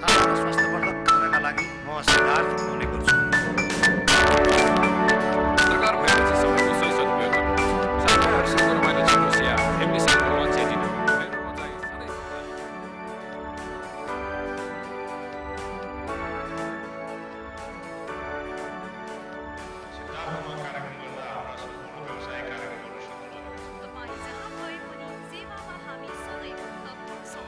तथा स्वास्थ्यवर्धक हुनका लागि म सिद्धार्थ हुने गर्छु। सरकार भएपछि सबैको सही सदुपयोग गर्नुपर्छ। सरकारसँग रमाइलो छिटोस् या फेमिलीसँग रोमाञ्च दिनु मेरोमा चाहिँ सधैँ सिद्धार्थमा कार्यक्रम गर्दा हाम्रा सम्पूर्ण व्यवसाय कार्यक्रमहरू सफल हुनुहुन्छ। तपाईँ जहाँ भए पनि सेवामा हामी सदैव तत्पर छौँ।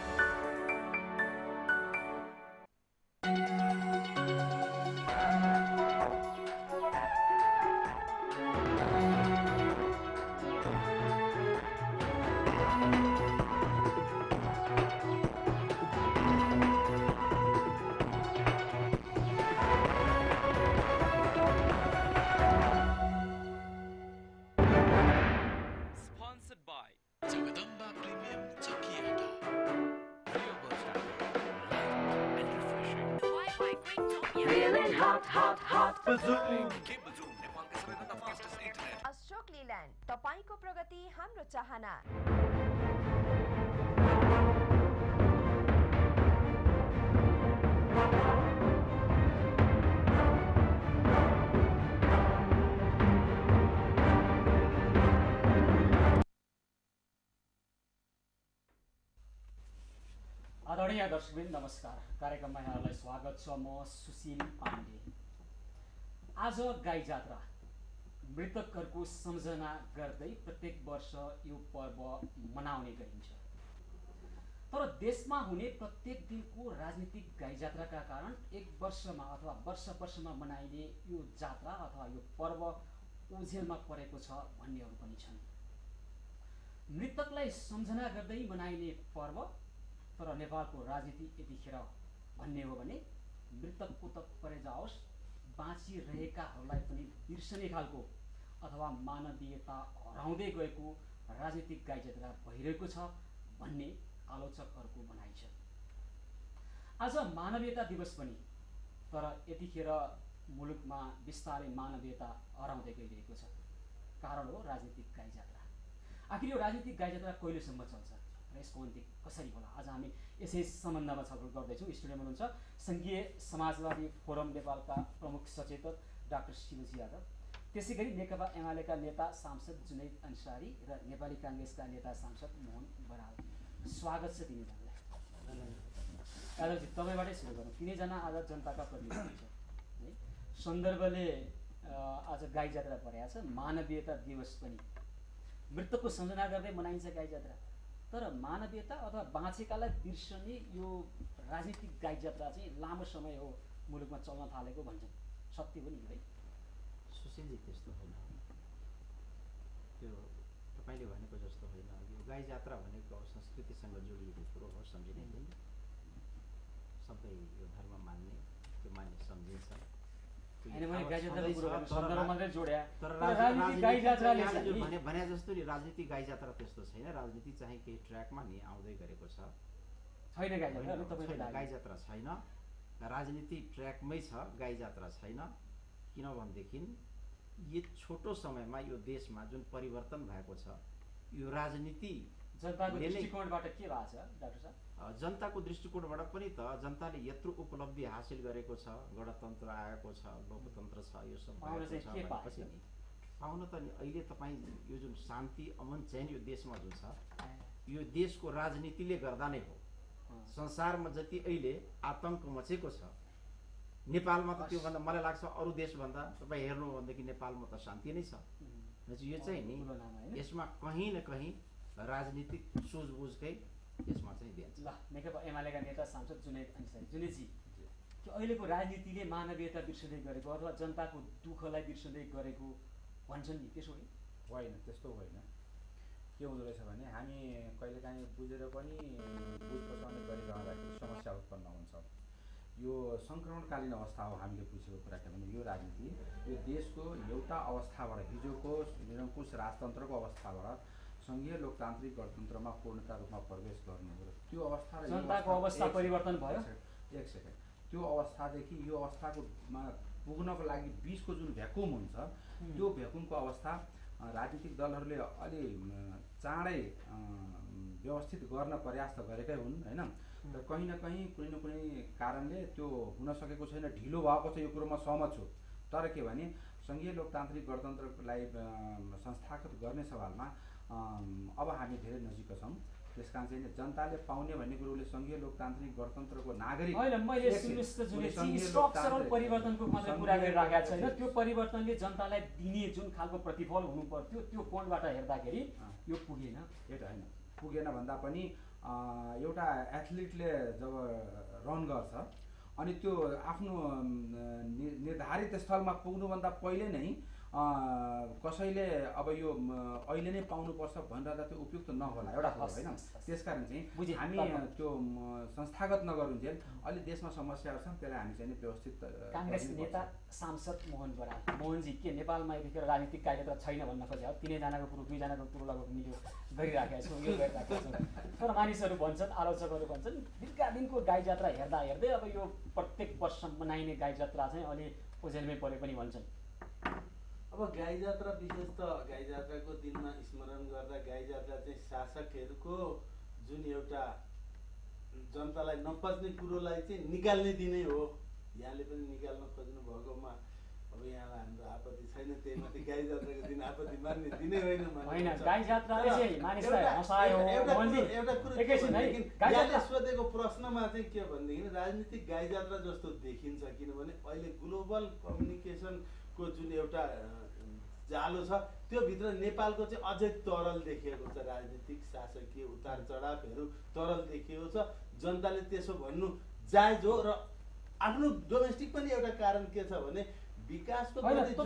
Sponsored by Jagdamba Premium Chakiata. Renewable starter, light and refreshing. Why Quintonia? Feeling hot, hot, hot. Cable Zoom, नेपालकै सबैभन्दा फास्टेस्ट इन्टरनेट। अशोक लीलैंड, तपाईको प्रगति हाम्रो चाहना। आदरणीय दर्शकवृन्द नमस्कार। कार्यक्रममा यहाँहरूलाई स्वागत छ। म सुशील पाण्डे। आज गाई जात्रा मृतकहरूको सम्झना गर्दै प्रत्येक वर्ष यो पर्व मनाउने गरिन्छ। तर देशमा हुने प्रत्येक दिनको राजनीतिक गाई जात्राका कारण एक वर्षमा अथवा वर्षमा मनाइने यो जात्रा अथवा यो पर्व ओझेलमा परेको छ भन्नेहरू पनि छन्। मृतकलाई सम्झना गर्दै मनाइने पर्व, तर नेपालको राजनीति यतिखेर भन्ने हो भने मृतकको त परे जाओस्, बाँचिरहेकाहरूलाई पनि बिर्सने खालको अथवा मानवीयता हराउँदै गएको राजनीतिक गाई जात्रा भइरहेको छ भन्ने आलोचकहरूको भनाइ छ। आज मानवीयता दिवस पनि, तर यतिखेर मुलुकमा बिस्तारै मानवीयता हराउँदै गइरहेको छ। कारण हो राजनीतिक गाई जात्रा। आखिर यो राजनीतिक गाई जात्रा कहिलेसम्म चल्छ र यसको अन्त्य कसरी होला? आज हामी यसै सम्बन्धमा छलफल गर्दैछौँ। स्टुडियोमा हुनुहुन्छ सङ्घीय समाजवादी फोरम नेपालका प्रमुख सचेतक डाक्टर शिवजी यादव, त्यसै गरी नेकपा एमालेका नेता सांसद जुनैद अन्सारी र नेपाली काङ्ग्रेसका नेता सांसद मोहन बराल। स्वागत छ तिनैजनालाई। यादवजी, तपाईँबाटै सुरु गरौँ। तिनैजना आज जनताका प्रतिनिधि छ है। सन्दर्भले आज गाई जात्रा परेको छ, मानवीयता दिवस पनि। मृतकको सम्झना गर्दै मनाइन्छ गाई जात्रा, तर मानवीयता अथवा बाँचेकालाई बिर्सने यो राजनीतिक गाई जात्रा चाहिँ लामो समय हो मुलुकमा चल्न थालेको भन्छन्। सत्य हो नि है? सुशीलजी, त्यस्तो होइन। त्यो तपाईँले भनेको जस्तो होइन। यो गाई जात्रा भनेको संस्कृतिसँग जोडिएको कुरो हो, सम्झिने दिन। सबै यो धर्म मान्ने, त्यो मान्ने सम्झिन्छ। भने जस्तो नि राजनीतिक गाई जात्रा त्यस्तो छैन। राजनीति चाहिँ केही ट्र्याकमा नि आउँदै गरेको छ। गाई जात्रा छैन, राजनीति ट्र्याकमै छ, गाई जात्रा छैन। किनभनेदेखि यो छोटो समयमा यो देशमा जुन परिवर्तन भएको छ, यो राजनीति जनताको दृष्टिकोणबाट के भएको छ डाक्टर साहब? जनताको दृष्टिकोणबाट पनि त जनताले यत्रो उपलब्धि हासिल गरेको छ, गणतन्त्र आएको छ, लोकतन्त्र छ, यो सब भएको छ भनेपछि नि पाउन त नि अहिले तपाईँ यो जुन शान्ति अमन चैन यो देशमा जुन छ, यो देशको राजनीतिले गर्दा नै हो। संसारमा जति अहिले आतंक मचेको छ, नेपालमा त त्योभन्दा मलाई लाग्छ अरू देशभन्दा तपाईँ हेर्नु हो भनेदेखि नेपालमा त शान्ति नै छ। यो चाहिँ नि यसमा कहीँ न कहीँ राजनीतिक सुझबुझकै यसमा चाहिँ दिन्छ। ल, नेकपा एमालेका नेता सांसद जुनैद अन्सारी। जुनैदजी, कि अहिलेको राजनीतिले मानवीयता बिर्सदै गरेको अथवा जनताको दुःखलाई बिर्सदै गरेको भन्छन् नि, त्यसो होइन? त्यस्तो होइन। के हुँदो रहेछ भने हामी कहिलेकाहीँ बुझेर पनि बुझ पछाउने गरिरहँदाखेरि समस्या उत्पन्न हुन्छ। यो सङ्क्रमणकालीन अवस्था हो। हामीले बुझेको कुरा के भने यो राजनीति यो देशको एउटा अवस्थाबाट, हिजोको निरङ्कुश राजतन्त्रको अवस्थाबाट सङ्घीय लोकतान्त्रिक गणतन्त्रमा पूर्णता रूपमा प्रवेश गर्नु हो। त्यो अवस्था र जनताको अवस्था परिवर्तन भयो। एक सेकेन्ड, त्यो अवस्थादेखि यो अवस्थाकोमा पुग्नको लागि बिचको जुन भ्याकुम हुन्छ, त्यो भ्याकुमको अवस्था राजनीतिक दलहरूले अलि चाँडै व्यवस्थित गर्न प्रयास त गरेकै हुन्, होइन? र कहीँ न कहीँ कुनै न कुनै कारणले त्यो हुन सकेको छैन, ढिलो भएको छ, यो कुरो म सहमत छु। तर के भने सङ्घीय लोकतान्त्रिक गणतन्त्रलाई संस्थागत गर्ने सवालमा अब हामी धेरै नजिक छौँ। त्यस कारण चाहिँ जनताले पाउने भन्ने कुरोले सङ्घीय लोकतान्त्रिक गणतन्त्रको नागरिक होइन, मैले सुनिश्चित स्ट्रक्चरल परिवर्तनको मात्रै कुरा गरिराखेको छैन। त्यो परिवर्तनले जनतालाई दिने जुन खालको प्रतिफल हुनु पर्थ्यो त्यो कोणबाट हेर्दाखेरि यो पुगेन। एउटा होइन, पुगेन भन्दा पनि एउटा एथलिटले जब रन गर्छ अनि त्यो आफ्नो निर्धारित स्थलमा पुग्नुभन्दा पहिले नै कसैले अब यो अहिले नै पाउनुपर्छ भनेर त्यो उपयुक्त नहोला एउटा कुरो होइन। त्यसकारण चाहिँ हामी त्यो संस्थागत नगरुन्जेल अलि देशमा समस्याहरू छन्, त्यसलाई हामी चाहिँ व्यवस्थित। काङ्ग्रेस नेता सांसद मोहन बराल, मोहनजी के नेपालमा यतिखेर राजनीतिक कार्यक्रम छैन भन्न खोजे हो? तिनैजनाको कुरो दुईजनाको कुरो लगभग मिल्यो गरिराखेका छौँ, यो गरिराखेका छौँ। तर मानिसहरू भन्छन्, आलोचकहरू भन्छन् दीर्घदिनको गाई जात्रा हेर्दा हेर्दै अब यो प्रत्येक वर्ष मनाइने गाई जात्रा चाहिँ अलि ओझेलमै परे पनि भन्छन्। अब गाई जात्रा विशेष त गाई जात्राको दिनमा स्मरण गर्दा गाई जात्रा चाहिँ शासकहरूको जुन एउटा जनतालाई नपच्ने कुरोलाई चाहिँ निकाल्ने दिनै हो। यहाँले पनि निकाल्न खोज्नु भएकोमा अब यहाँलाई हाम्रो आपत्ति छैन, त्यही माथि गाई जात्राको दिन आपत्ति मान्ने दिनै होइन। यहाँले सोधेको प्रश्नमा चाहिँ के भनेदेखि राजनीतिक गाई जात्रा जस्तो देखिन्छ, किनभने अहिले ग्लोबल कम्युनिकेसनको जुन एउटा जालो छ त्यो भित्र नेपालको चाहिँ अझै तरल देखिएको छ। राजनीतिक शासकीय उतार चढावहरू तरल देखिएको छ। जनताले त्यसो भन्नु जायज हो। र आफ्नो डोमेस्टिक पनि एउटा कारण के छ भने विकासको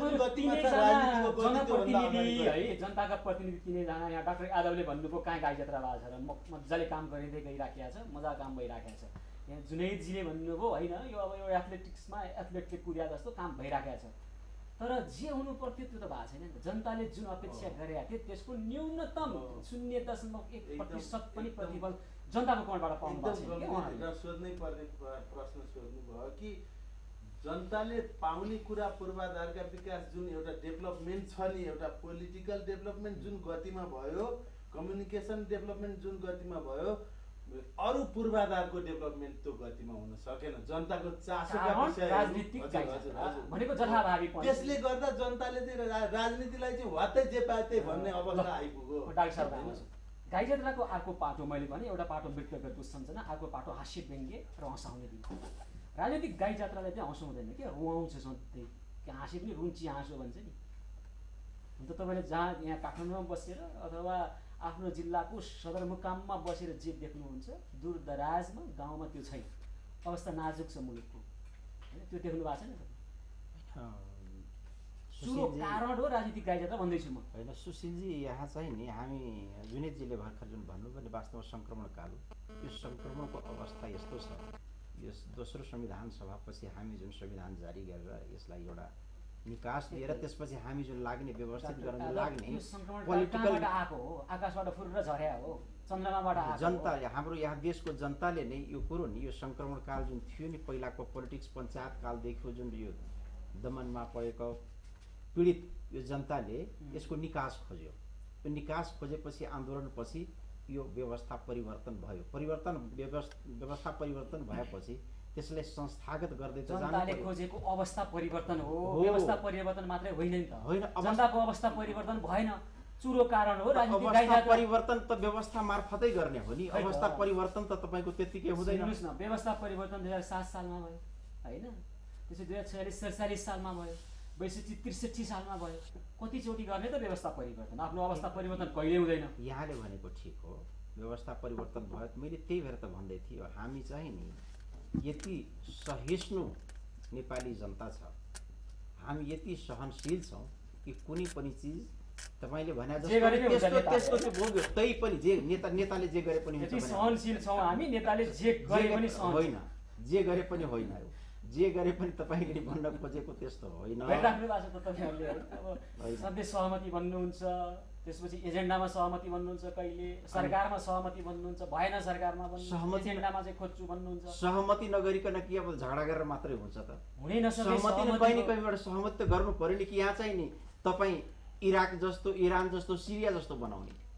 जनताका प्रतिनिधि तिनैजना। यहाँ डाक्टर यादवले भन्नुभयो कहाँ गाई जात्रा भएको छ र मजाले काम गरिँदै गइराखेको छ, मजा काम भइराखेको छ। यहाँ जुनैदजीले भन्नुभयो होइन यो अब यो एथलेटिक्समा एथलेटले कुद्या जस्तो काम भइराखेको छ। तर जे हुनु पर्थ्यो त्यो त भएको छैन नि त। जनताले जुन अपेक्षा गरेका थिए त्यसको न्यूनतम 0.1% पनि प्रतिफल जनताको कोणबाट पाउनु भएको छैन। सोध्नै पर्ने प्रश्न सोध्नुभयो कि जनताले पाउने कुरा पूर्वाधारका विकास जुन एउटा डेभलपमेन्ट छ नि, एउटा पोलिटिकल डेभलपमेन्ट जुन गतिमा भयो, कम्युनिकेसन डेभलपमेन्ट जुन गतिमा भयो, अरू पूर्वाधारको डेभलपमेन्ट त्यो गतिमा हुन सकेन। जनताको चासोका विषय भनेको जथाभावी त्यसले गर्दा जनताले चाहिँ राजनीतिलाई चाहिँ वात्तै जे पाए त्यही भन्ने अवस्था आइपुग्यो। डाक्टर साहब गाई जात्राको अर्को पाटो मैले भने एउटा पाटो मृत्यु दुस्सञ्जना, अर्को पाटो हास्य व्यङ्ग्य र हँसाउने दिन। राजनीतिक गाई जात्रालाई चाहिँ हँसाउँदैन क्या, रुवाउँछ सधैँ। कि हाँसे पनि रुन्ची हाँसो भन्छ नि। अन्त तपाईँले जहाँ यहाँ काठमाडौँमा बसेर अथवा आफ्नो जिल्लाको सदरमुकाममा बसेर जे देख्नुहुन्छ दूरदराजमा गाउँमा त्यो छैन। अवस्था नाजुक छ मुलुकको, होइन? त्यो देख्नु भएको छैन सुरु कारण हो राजनीतिक गाई जात्रा भन्दैछु म। होइन सुशीलजी, यहाँ चाहिँ नि हामी जुनेतजीले भर्खर जुन भन्नुभयो नि वास्तवमा सङ्क्रमण काल, यो सङ्क्रमणको अवस्था यस्तो छ। यो दोस्रो संविधान सभापछि हामी जुन संविधान जारी गरेर यसलाई एउटा निकास दिएर त्यसपछि हामी जुन लाग्ने व्यवस्थित गर्न लाग्ने पोलिटिकल आएको हो, आकाशबाट फुरेर झर्या हो, चन्द्रमाबाट आएको जनता हाम्रो यहाँ देशको जनताले नै यो कुरो नि यो सङ्क्रमण काल जुन थियो नि पहिलाको पोलिटिक्स पञ्चायत कालदेखि जुन यो दमनमा परेको पीडित यो जनताले यसको निकास खोज्यो। यो निकास खोजेपछि आन्दोलनपछि यो व्यवस्था परिवर्तन भयो। व्यवस्था परिवर्तन भएपछि त्यसले संस्थागत गर्दै त जनताले खोजेको अवस्था परिवर्तन हो, व्यवस्था परिवर्तन मात्रै होइन नि त। होइन, जनताको अवस्था परिवर्तन भएन, चुरो कारण हो राजनीतिक गाई जात्रा। परिवर्तन त व्यवस्था मार्फतै गर्ने हो नि। अवस्था परिवर्तन त तपाईको त्यतिकै हुँदैन। सुन्नुस् न, व्यवस्था परिवर्तन 2007 सालमा भयो हैन, त्यसै 2046-47 सालमा भयो, 62-63 सालमा भयो। कतिचोटि गर्ने त व्यवस्था परिवर्तन? आफ्नो अवस्था परिवर्तन कहिले हुँदैन। यहाँले भनेको ठिक हो, व्यवस्था परिवर्तन भयो। मैले त्यही भएर त भन्दै थिएँ हामी चाहिँ नि यति सहिष्णु नेपाली जनता छ, हामी यति सहनशील छौँ कि कुनै पनि चिज तपाईले भने जस्तो त्यसको चाहिँ भोग्यो। त्यही पनि जे नेताले जे गरे पनि हुन्छ। सहनशील छौँ हामी, नेताले जे गरे पनि होइन, जे गरे पनि होइन, जे गरे पनि तपाईँले भन्न खोजेको त्यस्तो होइन। राख्नु भएको छ त तपाईँहरूले। अब सधैँ सहमति भन्नुहुन्छ, त्यसपछि एजेन्डामा सहमति भन्नुहुन्छ, कहिले सरकारमा सहमति भन्नुहुन्छ, भएन सरकारमा भन्नुहुन्छ, एजेन्डामा चाहिँ खोज्छु भन्नुहुन्छ। सहमति नगरिकन के अब झगडा गरेर मात्रै हुन्छ त? हुनै नसक्ने सहमति कहीँ कहीँबाट सहमति त गर्नु पर्यो नि। कि यहाँ चाहिँ नि तपाईँ इराक जस्तो, इरान जस्तो, सिरिया जस्तो बनाउने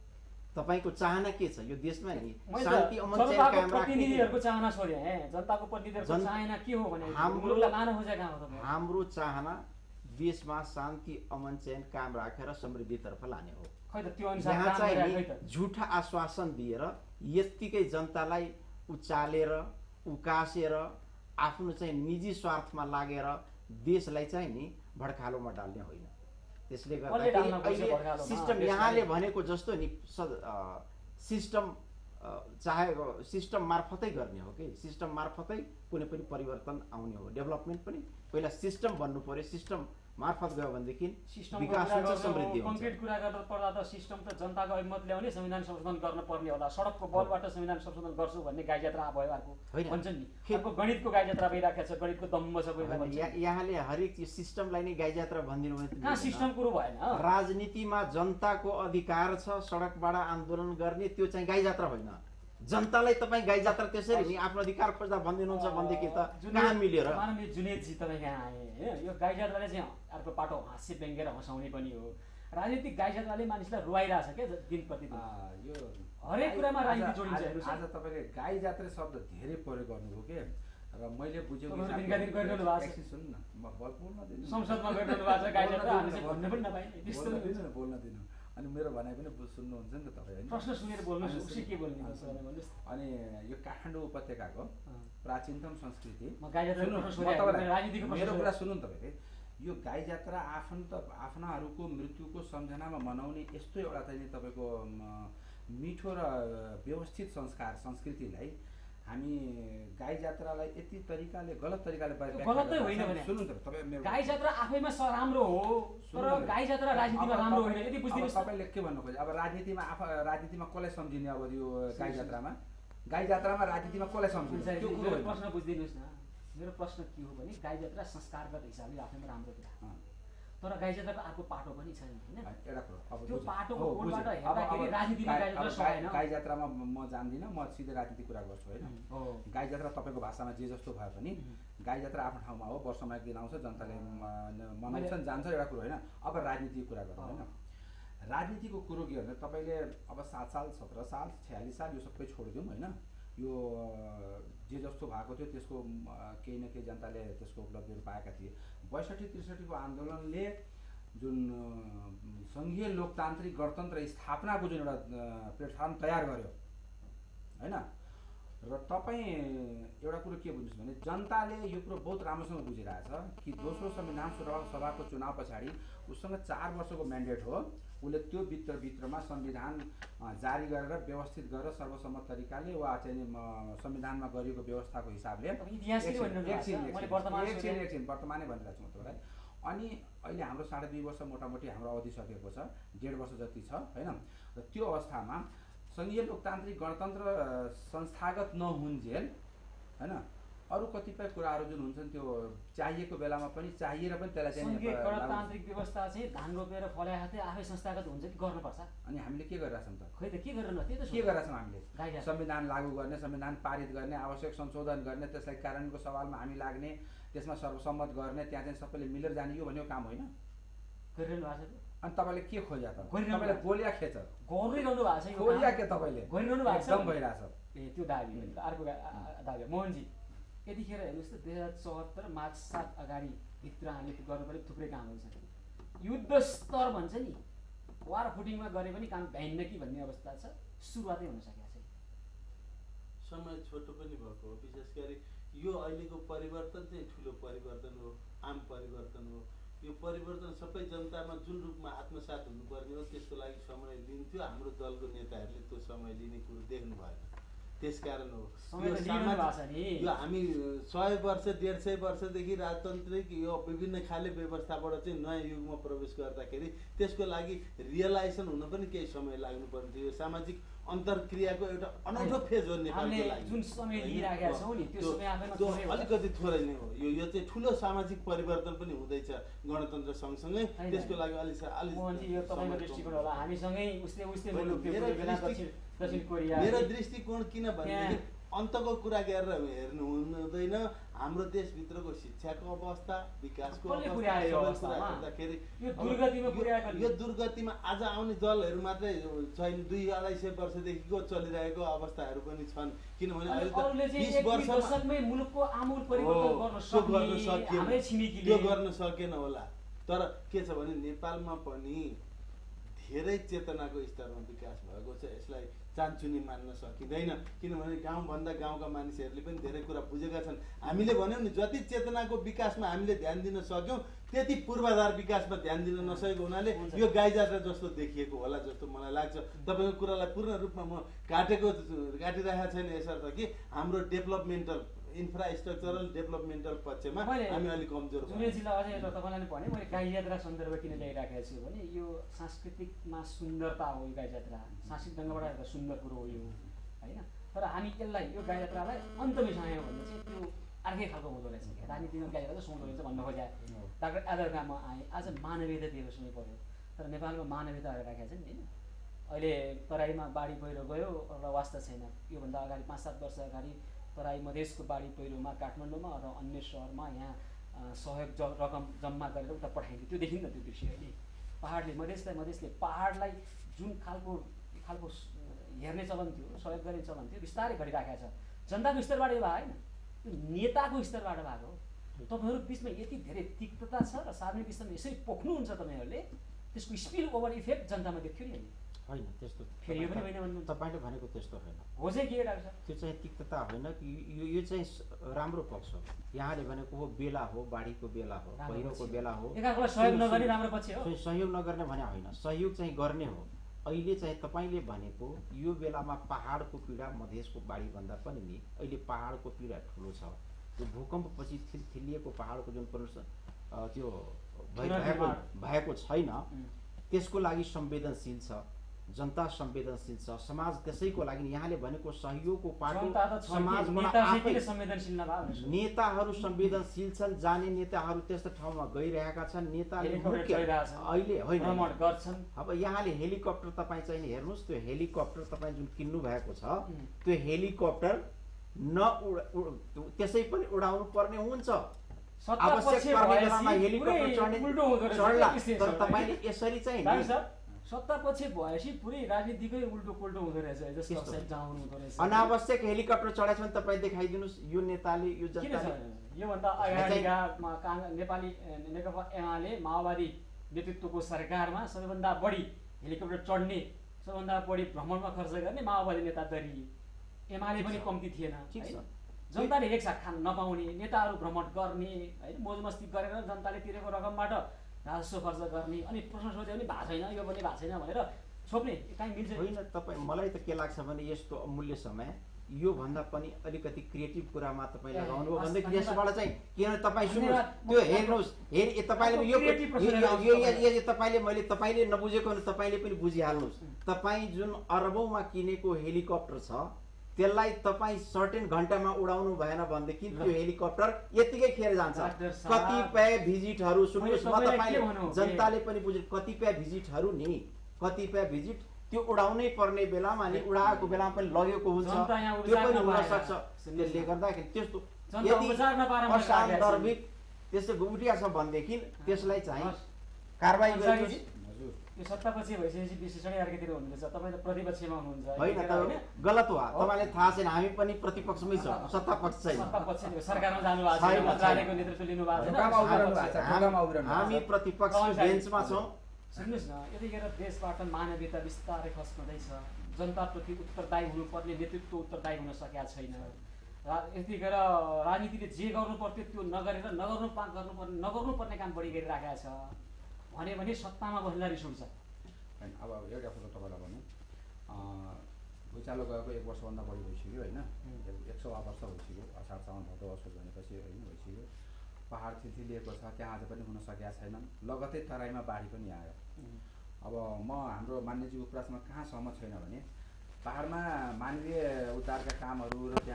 तपाईँको चाहना के छ यो देशमा नि मैले शान्ति त अमन चैन जनताको कायम राख्ने प्रतिनिधिहरूको चाहना सोधेँ जनताको प्रतिनिधिहरूको चाहना के हो भने मुलुकलाई लान खोजेको कहाँ हो तपाईँ? हाम्रो चाहना देशमा शान्ति अमन चैन कायम राखेर समृद्धितर्फ लाने हो। खै त त्यो अनुसार यहाँ काम चाहिँ गरिरहेको खै त। झुठा आश्वासन दिएर यत्तिकै जनतालाई उचालेर उकासेर आफ्नो चाहिँ निजी स्वार्थमा लागेर देशलाई चाहिँ नि भड्कालोमा डाल्ने होइन। त्यसले कसले डाल्न खोज्छ गर्दा भड्कालोमा? सिस्टम यहाँले भनेको जस्तो नि सिस्टम चाहेको सिस्टम मार्फतै गर्ने हो कि सिस्टम मार्फतै कुनै पनि परिवर्तन आउने हो। डेभलपमेन्ट पनि पहिला सिस्टम बन्नु पर्यो। सिस्टम मार्फत गयो भनेदेखि विकास हुन्छ समृद्धि हुन्छ। कङ्क्रिट कुरा गर्दा पर्दा त सिस्टम त जनताको अभिमत ल्याउने संविधान संशोधन गर्न पर्ने होला। सडकको बलबाट संविधान संशोधन गर्छु भन्ने गाई जात्रा भयो अर्को भन्छन् नि। अर्को गणितको गाई जात्रा भइरहेको छ गणितको दम्ब छ यहाँले हरेक चिज सिस्टमलाई नै गाई जात्रा भनिदिनु भने कहाँ सिस्टम कुरो भएन। राजनीतिमा जनताको अधिकार छ सडकबाट आन्दोलन गर्ने त्यो चाहिँ गाई जात्रा होइन। जनतालाई तपाईँ गाई जात्रा त्यसरी नि आफ्नो अधिकार खोज्दा भनिदिनुहुन्छ भनेदेखि त कहाँ मिलेर माननीय जुनेदजी तपाईँ यहाँ आए होइन। यो गाई जात्राले चाहिँ अर्को पाटो हाँस्य व्यङ्गेर हँसाउने पनि हो। राजनीतिक गाई जात्राले मानिसलाई रुवाइरहेछ क्या दिन प्रतिदिन। यो हरेक कुरामा राजनीति जोडिन्छ। आज तपाईँले गाई जात्रा शब्द धेरै प्रयोग गर्नुभयो के र मैले बुझेको सुन्नु न म बोल्न दिनु संसदमा गरिरहनु भएको छ गाई जात्रा भन्ने पनि नपाइने त्यस्तो बोल्न दिनु। अनि मेरो भनाइ पनि सुन्नुहुन्छ नि त तपाईँ होइन। प्रश्न सुनेर बोल्नुहोस् उसी के बोल्ने अनि यो काठमाडौँ उपत्यकाको प्राचीनतम संस्कृति राजनीतिको मेरो कुरा सुन्नु नि तपाईँले। यो गाई जात्रा आफ्नाहरूको मृत्युको सम्झनामा मनाउने यस्तो एउटा चाहिँ तपाईँको मिठो र व्यवस्थित संस्कृतिलाई हामी गाई जात्रालाई यति तरिकाले गलत तरिकाले गलतै होइन भने सुन्नु त तपाईँ गाई जात्रा आफैमा राम्रो हो तर गाई जात्रा राजनीतिमा राम्रो होइन यदि बुझिदिनुहोस्। तपाईँले के भन्नु खोज्यो अब राजनीतिमा कसलाई सम्झिने अब यो गाई जात्रामा राजनीतिमा कसलाई सम्झिन्छ त्यो प्रश्न बुझिदिनुहोस् न। मेरो प्रश्न के हो भने गाई जात्रा संस्कारगत हिसाबले आफैमा राम्रो कुरा तर गाई जात्राको अर्को पाटो पनि छ नि होइन। त्यो पाटोको कोणबाट हेर्दाखेरि राजनीतिमा गाई जात्रामा म जान्दिनँ म सिधै राजनीतिक कुरा गर्छु होइन। गाई जात्रा तपाईँको भाषामा जे जस्तो भए पनि गाई जात्रा आफ्नो ठाउँमा हो। वर्षमा एक दिन आउँछ जनताले मनाउँछन् जान्छ एउटा कुरो होइन। अब राजनीतिको कुरा गर्नु होइन। राजनीतिको कुरो के भने तपाईँले अब 7 साल 17 साल 46 साल यो सबै छोडिदिउँ होइन। यो जे जस्तो भएको थियो त्यसको केही न केही जनताले त्यसको उपलब्धिहरू पाएका थिए। 62-63 को आन्दोलनले जुन सङ्घीय लोकतान्त्रिक गणतन्त्र स्थापनाको जुन एउटा प्लेटफर्म तयार गर्यो होइन। र तपाईँ एउटा कुरो के बुझ्नुहोस् भने जनताले यो कुरो बहुत राम्रोसँग बुझिरहेछ कि दोस्रो संविधान सभाको चुनाव पछाडि उसँग 4 वर्षको म्यान्डेट हो। उसले त्यो भित्रमा संविधान जारी गरेर व्यवस्थित गरेर सर्वसम्मत तरिकाले वा चाहिँ संविधानमा गरिएको व्यवस्थाको हिसाबले वर्तमानै भनिरहेको छु म तपाईँलाई। अनि अहिले हाम्रो 2.5 वर्ष मोटामोटी हाम्रो अवधि सकेको छ 1.5 वर्ष जति छ होइन। र त्यो अवस्थामा सङ्घीय लोकतान्त्रिक गणतन्त्र संस्थागत नहुन्जेल होइन अरू कतिपय कुराहरू जुन हुन्छन् त्यो चाहिएको बेलामा पनि चाहिएर पनि त्यसलाई चाहिँ गणतान्त्रिक व्यवस्था चाहिँ धान रोपेर फलाएको थिए आफै संस्थागत हुन्छ कि गर्नुपर्छ। अनि हामीले के गरिरहेछौँ त खै त के गरिरहनु त्यही त के गरिरहेछौँ हामीले संविधान लागू गर्ने संविधान पारित गर्ने आवश्यक संशोधन गर्ने त्यसलाई कार्यान्वयनको सवालमा हामी लाग्ने त्यसमा सर्वसम्मत गर्ने त्यहाँ चाहिँ सबैले मिलेर जाने यो भनेको काम होइन गरिरहनु भएको छ। अनि तपाईँले के खोज्या त तपाईँले गोलिया खेच गरिरहनु भएको छ खोज्या के तपाईँले गरिरहनु भएको छ एकदम भइरहेछ। ए त्यो दाबी भने त अर्को दाबी मोहनजी यतिखेर हेर्नुहोस् त 2074 मार्च 7 अगाडि भित्र हामीले गर्नुपर्ने थुप्रै कामहरू छन्। युद्ध स्तर भन्छ नि वार फुटिङमा गरे पनि काम भ्याइन्न कि भन्ने अवस्था छ। सुरुवातै हुन सकेको छैन। समय छोटो पनि भएको हो। विशेष गरी यो अहिलेको परिवर्तन चाहिँ ठुलो परिवर्तन हो आम परिवर्तन हो। यो परिवर्तन सबै जनतामा जुन रूपमा आत्मसात हुनुपर्ने हो त्यसको लागि समय लिन्थ्यो। हाम्रो दलको नेताहरूले त्यो समय लिने कुरो देख्नु भएन। त्यसकारण हो यो हामी 100 वर्ष 150 वर्षदेखि राजतान्त्रिक यो विभिन्न खाले व्यवस्थाबाट चाहिँ नयाँ युगमा प्रवेश गर्दाखेरि त्यसको लागि रियलाइजेसन हुन पनि केही समय लाग्नुपर्ने थियो। यो सामाजिक अन्तर्क्रियाको एउटा अनौठो फेज हो नेपालको लागि। जुन समय लिइराखेका छौँ नि त्यो समय आफैमा अलिकति थोरै नै हो। यो चाहिँ ठुलो सामाजिक परिवर्तन पनि हुँदैछ गणतन्त्र सँगसँगै। त्यसको लागि अलि यो तपाईँको दृष्टिकोण होला। हामीसँगै उस्तै मेरो दृष्टिकोण किन भनेदेखि अन्तको कुरा गरेर हेर्नु हुँदैन। हाम्रो देशभित्रको शिक्षाको अवस्था, विकासको कसले अवस्था, पुर्यायो यो सबै अवस्थामा? कुरा हेर्दाखेरि यो दुर्गतिमा पुर्याएको नि। यो दुर्गतिमा आज आउने दलहरू मात्रै छैन, 200-250 वर्षदेखिको चलिरहेको अवस्थाहरू पनि छन्। किनभने अहिले त अरूले चाहिँ 20 एक वर्षमा दशकमै मुलुकको आमूल परिवर्तन गर्न त्यो गर्न सक्ने सकिएन, हाम्रै छिमेकीले त्यो गर्न सकेन होला। तर के छ भने नेपालमा पनि धेरै चेतनाको स्तरमा विकास भएको छ। यसलाई चान्चुनी मान्न सकिँदैन, किनभने गाउँभन्दा गाउँका मानिसहरूले पनि धेरै कुरा बुझेका छन्। हामीले भन्यौँ नि, जति चेतनाको विकासमा हामीले ध्यान दिन सक्यौँ त्यति पूर्वाधार विकासमा ध्यान दिन नसकेको हुनाले यो गाई जात्रा जस्तो देखिएको होला जस्तो मलाई लाग्छ। तपाईँको कुरालाई पूर्ण रूपमा म काटिरहेको छैन, यसर्थ कि हाम्रो डेभलपमेन्टल इन्फ्रास्ट्रक्चरल डेभलपमेन्टल पक्षमा हामी अलिक कमजोर जुन जिल्ला अझै तपाईँलाई पनि भने मैले गाई यात्रा सन्दर्भ किन ल्याइराखेको छु भने यो सांस्कृतिकमा सुन्दरता हो। यो गाई यात्रा सांस्कृतिक ढङ्गबाट एउटा सुन्दर कुरो हो यो, होइन? तर हामी यसलाई यो गाई यात्रालाई अन्त मिसायौँ भने चाहिँ त्यो अर्कै खालको हुँदो रहेछ। राजनीतिमा गाई यात्रा सुन्दर रहेछ भन्न खोजे। डाक्टर आदरका म आएँ, आज मानवीयता दिएको सुन्नु पऱ्यो। तर नेपालको मानवीयता राखेको छ नि, होइन? अहिले तराईमा बाढी पहिरो गयो र वास्ता छैन। योभन्दा अगाडि 5-7 वर्ष अगाडि तराई मधेसको बाढी पहिरोमा काठमाडौँमा र अन्य सहरमा यहाँ सहयोग रकम जम्मा गरेर उता पठाइन्थ्यो। त्यो देखिन्न त्यो दृश्य अहिले। मधेसले पहाडलाई जुन खालको हेर्ने चलन थियो, सहयोग गर्ने चलन थियो, बिस्तारै घटिराखेको छ। जनताको स्तरबाट यो भयो होइन, त्यो नेताको स्तरबाट भएको हो। तपाईँहरू बिचमा यति धेरै तिक्तता छ र सार्वजनिक स्तरमा यसरी पोख्नुहुन्छ तपाईँहरूले, त्यसको स्पिल ओभर इफेक्ट जनतामा देख्थ्यो नि अहिले। होइन त्यस्तो फेरि यो पनि होइन भन्नु तपाईँले भनेको त्यस्तो होइन। हो चाहिँ के डाक्टर साहब? त्यो चाहिँ तिक्तता होइन कि यो चाहिँ राम्रो पक्ष हो। यहाँले भनेको हो बेला हो, बाढीको बेला हो, पहिरोको बेला हो, एकाअर्कालाई सहयोग नगर्ने राम्रो पक्ष हो। सहयोग नगर्ने भने होइन, सहयोग चाहिँ गर्ने हो। अहिले चाहिँ तपाईँले भनेको यो बेलामा पहाडको पीडा मधेसको बाढीभन्दा पनि नि अहिले पहाडको पीडा ठुलो छ। त्यो भूकम्पपछि थिलिएको पहाडको जुन त्यो भएको छैन, त्यसको लागि संवेदनशील छ, जनता संवेदनशील छ, समाज त्यसैको लागि यहाँले भनेको सहयोगको पाटो नेताहरू संवेदनशील छन्। जाने नेताहरू त्यस्तो ठाउँमा गइरहेका छन्। नेताले अहिले होइन अब यहाँले हेलिकप्टर तपाईँ चाहिँ हेर्नुहोस्, त्यो हेलिकप्टर तपाईँ जुन किन्नु भएको छ त्यो हेलिकप्टर त्यसै पनि उडाउनु पर्ने हुन्छ। आवश्यक पर्ने बेलामा हेलिकप्टर चढ्ला। तर तपाईँले यसरी चाहिँ सत्तापक्ष भएपछि पुरै राजनीतिकै उल्टो पुल्टो हुँदो रहेछ। अनावश्यक हेलिकप्टर चढाएको छ भने तपाईँ देखाइदिनुहोस्। यो नेताले यो योभन्दा अगाडिका नेपाली नेकपा एमाले माओवादी नेतृत्वको सरकारमा सबैभन्दा बढी हेलिकप्टर चढ्ने, सबैभन्दा बढी भ्रमणमा खर्च गर्ने माओवादी नेता दरिए। एमाले पनि कम्ती थिएन। जनताले एक साथ खान नपाउने, नेताहरू भ्रमण गर्ने, होइन? मोजमस्ती गरेर जनताले तिरेको रकमबाट राजस्व खर्च गर्ने, अनि प्रश्न सोध्यो भने भएको छैन, यो पनि भएको छैन भनेर छोप्ने कहीँ मिल्छ होइन? तपाईँ मलाई त के लाग्छ भने यस्तो अमूल्य समय योभन्दा पनि अलिकति क्रिएटिभ कुरामा तपाईँ लगाउनु हो भनेदेखि यसबाट चाहिँ किन तपाईँ सुन्नुहोस्, त्यो हेर्नुहोस्, तपाईँले तपाईँले नबुझेको भने तपाईँले पनि बुझिहाल्नुहोस्। तपाईँ जुन अरबौँमा किनेको हेलिकप्टर छ त्यसलाई तपाईँ सर्टेन घन्टामा उडाउनु भएन भनेदेखि त्यो हेलिकप्टर यतिकै खेर जान्छ। कतिपय भिजिटहरू सुन्नुहोस्, म तपाईँले जनताले पनि बुझ्नु, कतिपय भिजिटहरू नि कतिपय भिजिट त्यो उडाउनै पर्ने बेलामा नि उडाएको बेलामा पनि लगेको हुन्छ, त्यो पनि हुन सक्छ। त्यसले गर्दाखेरि त्यस्तो यदि असान्दर्भिक त्यस्तो उठिया छ भनेदेखि त्यसलाई चाहिँ कारबाही गरियोस्। यो सत्तापक्ष भइसकेपछि विश्लेषणै अर्कैतिर हुनुहुन्छ। तपाईँ त प्रतिपक्षमा हुनुहुन्छ होइन? गलत हो, तपाईँलाई थाहा छैन, हामी पनि प्रतिपक्षमै छौँ, सत्तापक्ष छैन। सरकारमा जानु भएको छैन, मन्त्रालयको नेतृत्व लिनु भएको छैन, हामी प्रतिपक्ष बेन्चमा छौँ। सुन्नुहोस् न, यतिखेर देशबाट मानवीयता बिस्तारै खस्नुहुँदैछ। जनताप्रति उत्तरदायी हुनुपर्ने नेतृत्व उत्तरदायी हुन सकेका छैन। यतिखेर राजनीतिले जे गर्नु पर्थ्यो त्यो नगरेर नगर्नुपर्ने काम बढी गरिराखेका छ भने सत्तामा बस्दा रिस उठ्छ। अब एउटा कुरो तपाईँलाई भनौँ, भुइँचालो गएको 1 वर्षभन्दा बढी भइसक्यो होइन, 100 वर्ष भइसक्यो। असार साउन भदौ असोज भनेपछि होइन भइसक्यो। पहाड थिलिएको छ, त्यहाँ आज पनि हुन सकेका छैनन्। लगतै तराईमा बाढी पनि आयो। अब म हाम्रो मान्यजीको कुरासँग कहाँ सहमत छैन भने पहाडमा मानवीय उद्धारका कामहरू र त्यहाँ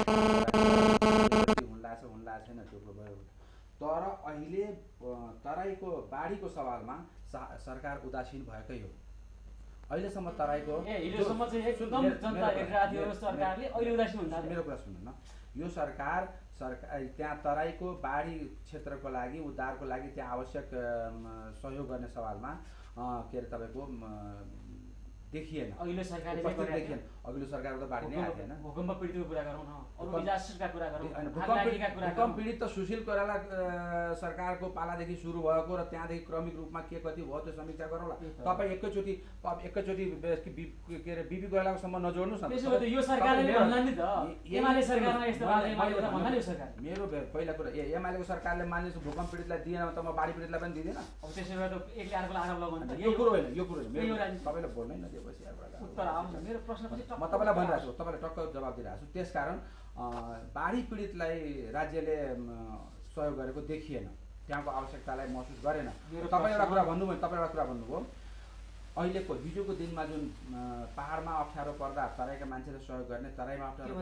हुन्ला छैन त्यो भयो। तर अहिले तराईको बाढीको सवालमा सरकार उदासीन भएकै हो। अहिलेसम्म तराईको सरकारले अहिले उदासीन हुँदा मेरो कुरा सुन्नु न, यो सरकार सरकार त्यहाँ तराईको बाढी क्षेत्रको लागि उद्धारको लागि त्यहाँ आवश्यक सहयोग गर्ने सवालमा के अरे तपाईँको देखिएन। अघिल्लो सरकारले देखिएन। अघिल्लो सरकारको त बाढी नै आएको थिएन। भूकम्प पीडितको कुरा गरौँ न, अरू डिजास्टरका कुरा गरौँ, भूकम्प पीडित त सुशील कोइराला सरकारको पालादेखि सुरु भएको र त्यहाँदेखि क्रमिक रूपमा के कति भयो त्यो समीक्षा गरौँला। तपाईँ एकैचोटि के अरे बिपी कोइरालाकोसम्म नजोड्नुहोस् न। यो सरकारले भन्ला नि त एमाले सरकारमा यस्तो भन्ला नि यो सरकार। मेरो पहिला कुरा एमालेको सरकारले मानिस भूकम्प पीडितलाई दिएन त म बाढी पीडितलाई पनि दिँदैन। अब त्यसो भए त एकले अर्कोलाई आरोप लगाउनु यो कुरो होइन, यो कुरो होइन। तपाईँले बोल्नै नदिएपछि उत्तर आउँछ मेरो प्रश्नपछि म तपाईँलाई भनिरहेको छु, तपाईँलाई टक्क जवाब दिइरहेको छु। त्यसकारण बाढी पीडितलाई राज्यले सहयोग गरेको देखिएन, त्यहाँको आवश्यकतालाई महसुस गरेन। तपाईँ एउटा कुरा भन्नुभयो अहिलेको हिजोको दिनमा जुन पहाडमा अप्ठ्यारो पर्दा तराईका मान्छेले सहयोग गर्ने, तराईमा अप्ठ्यारो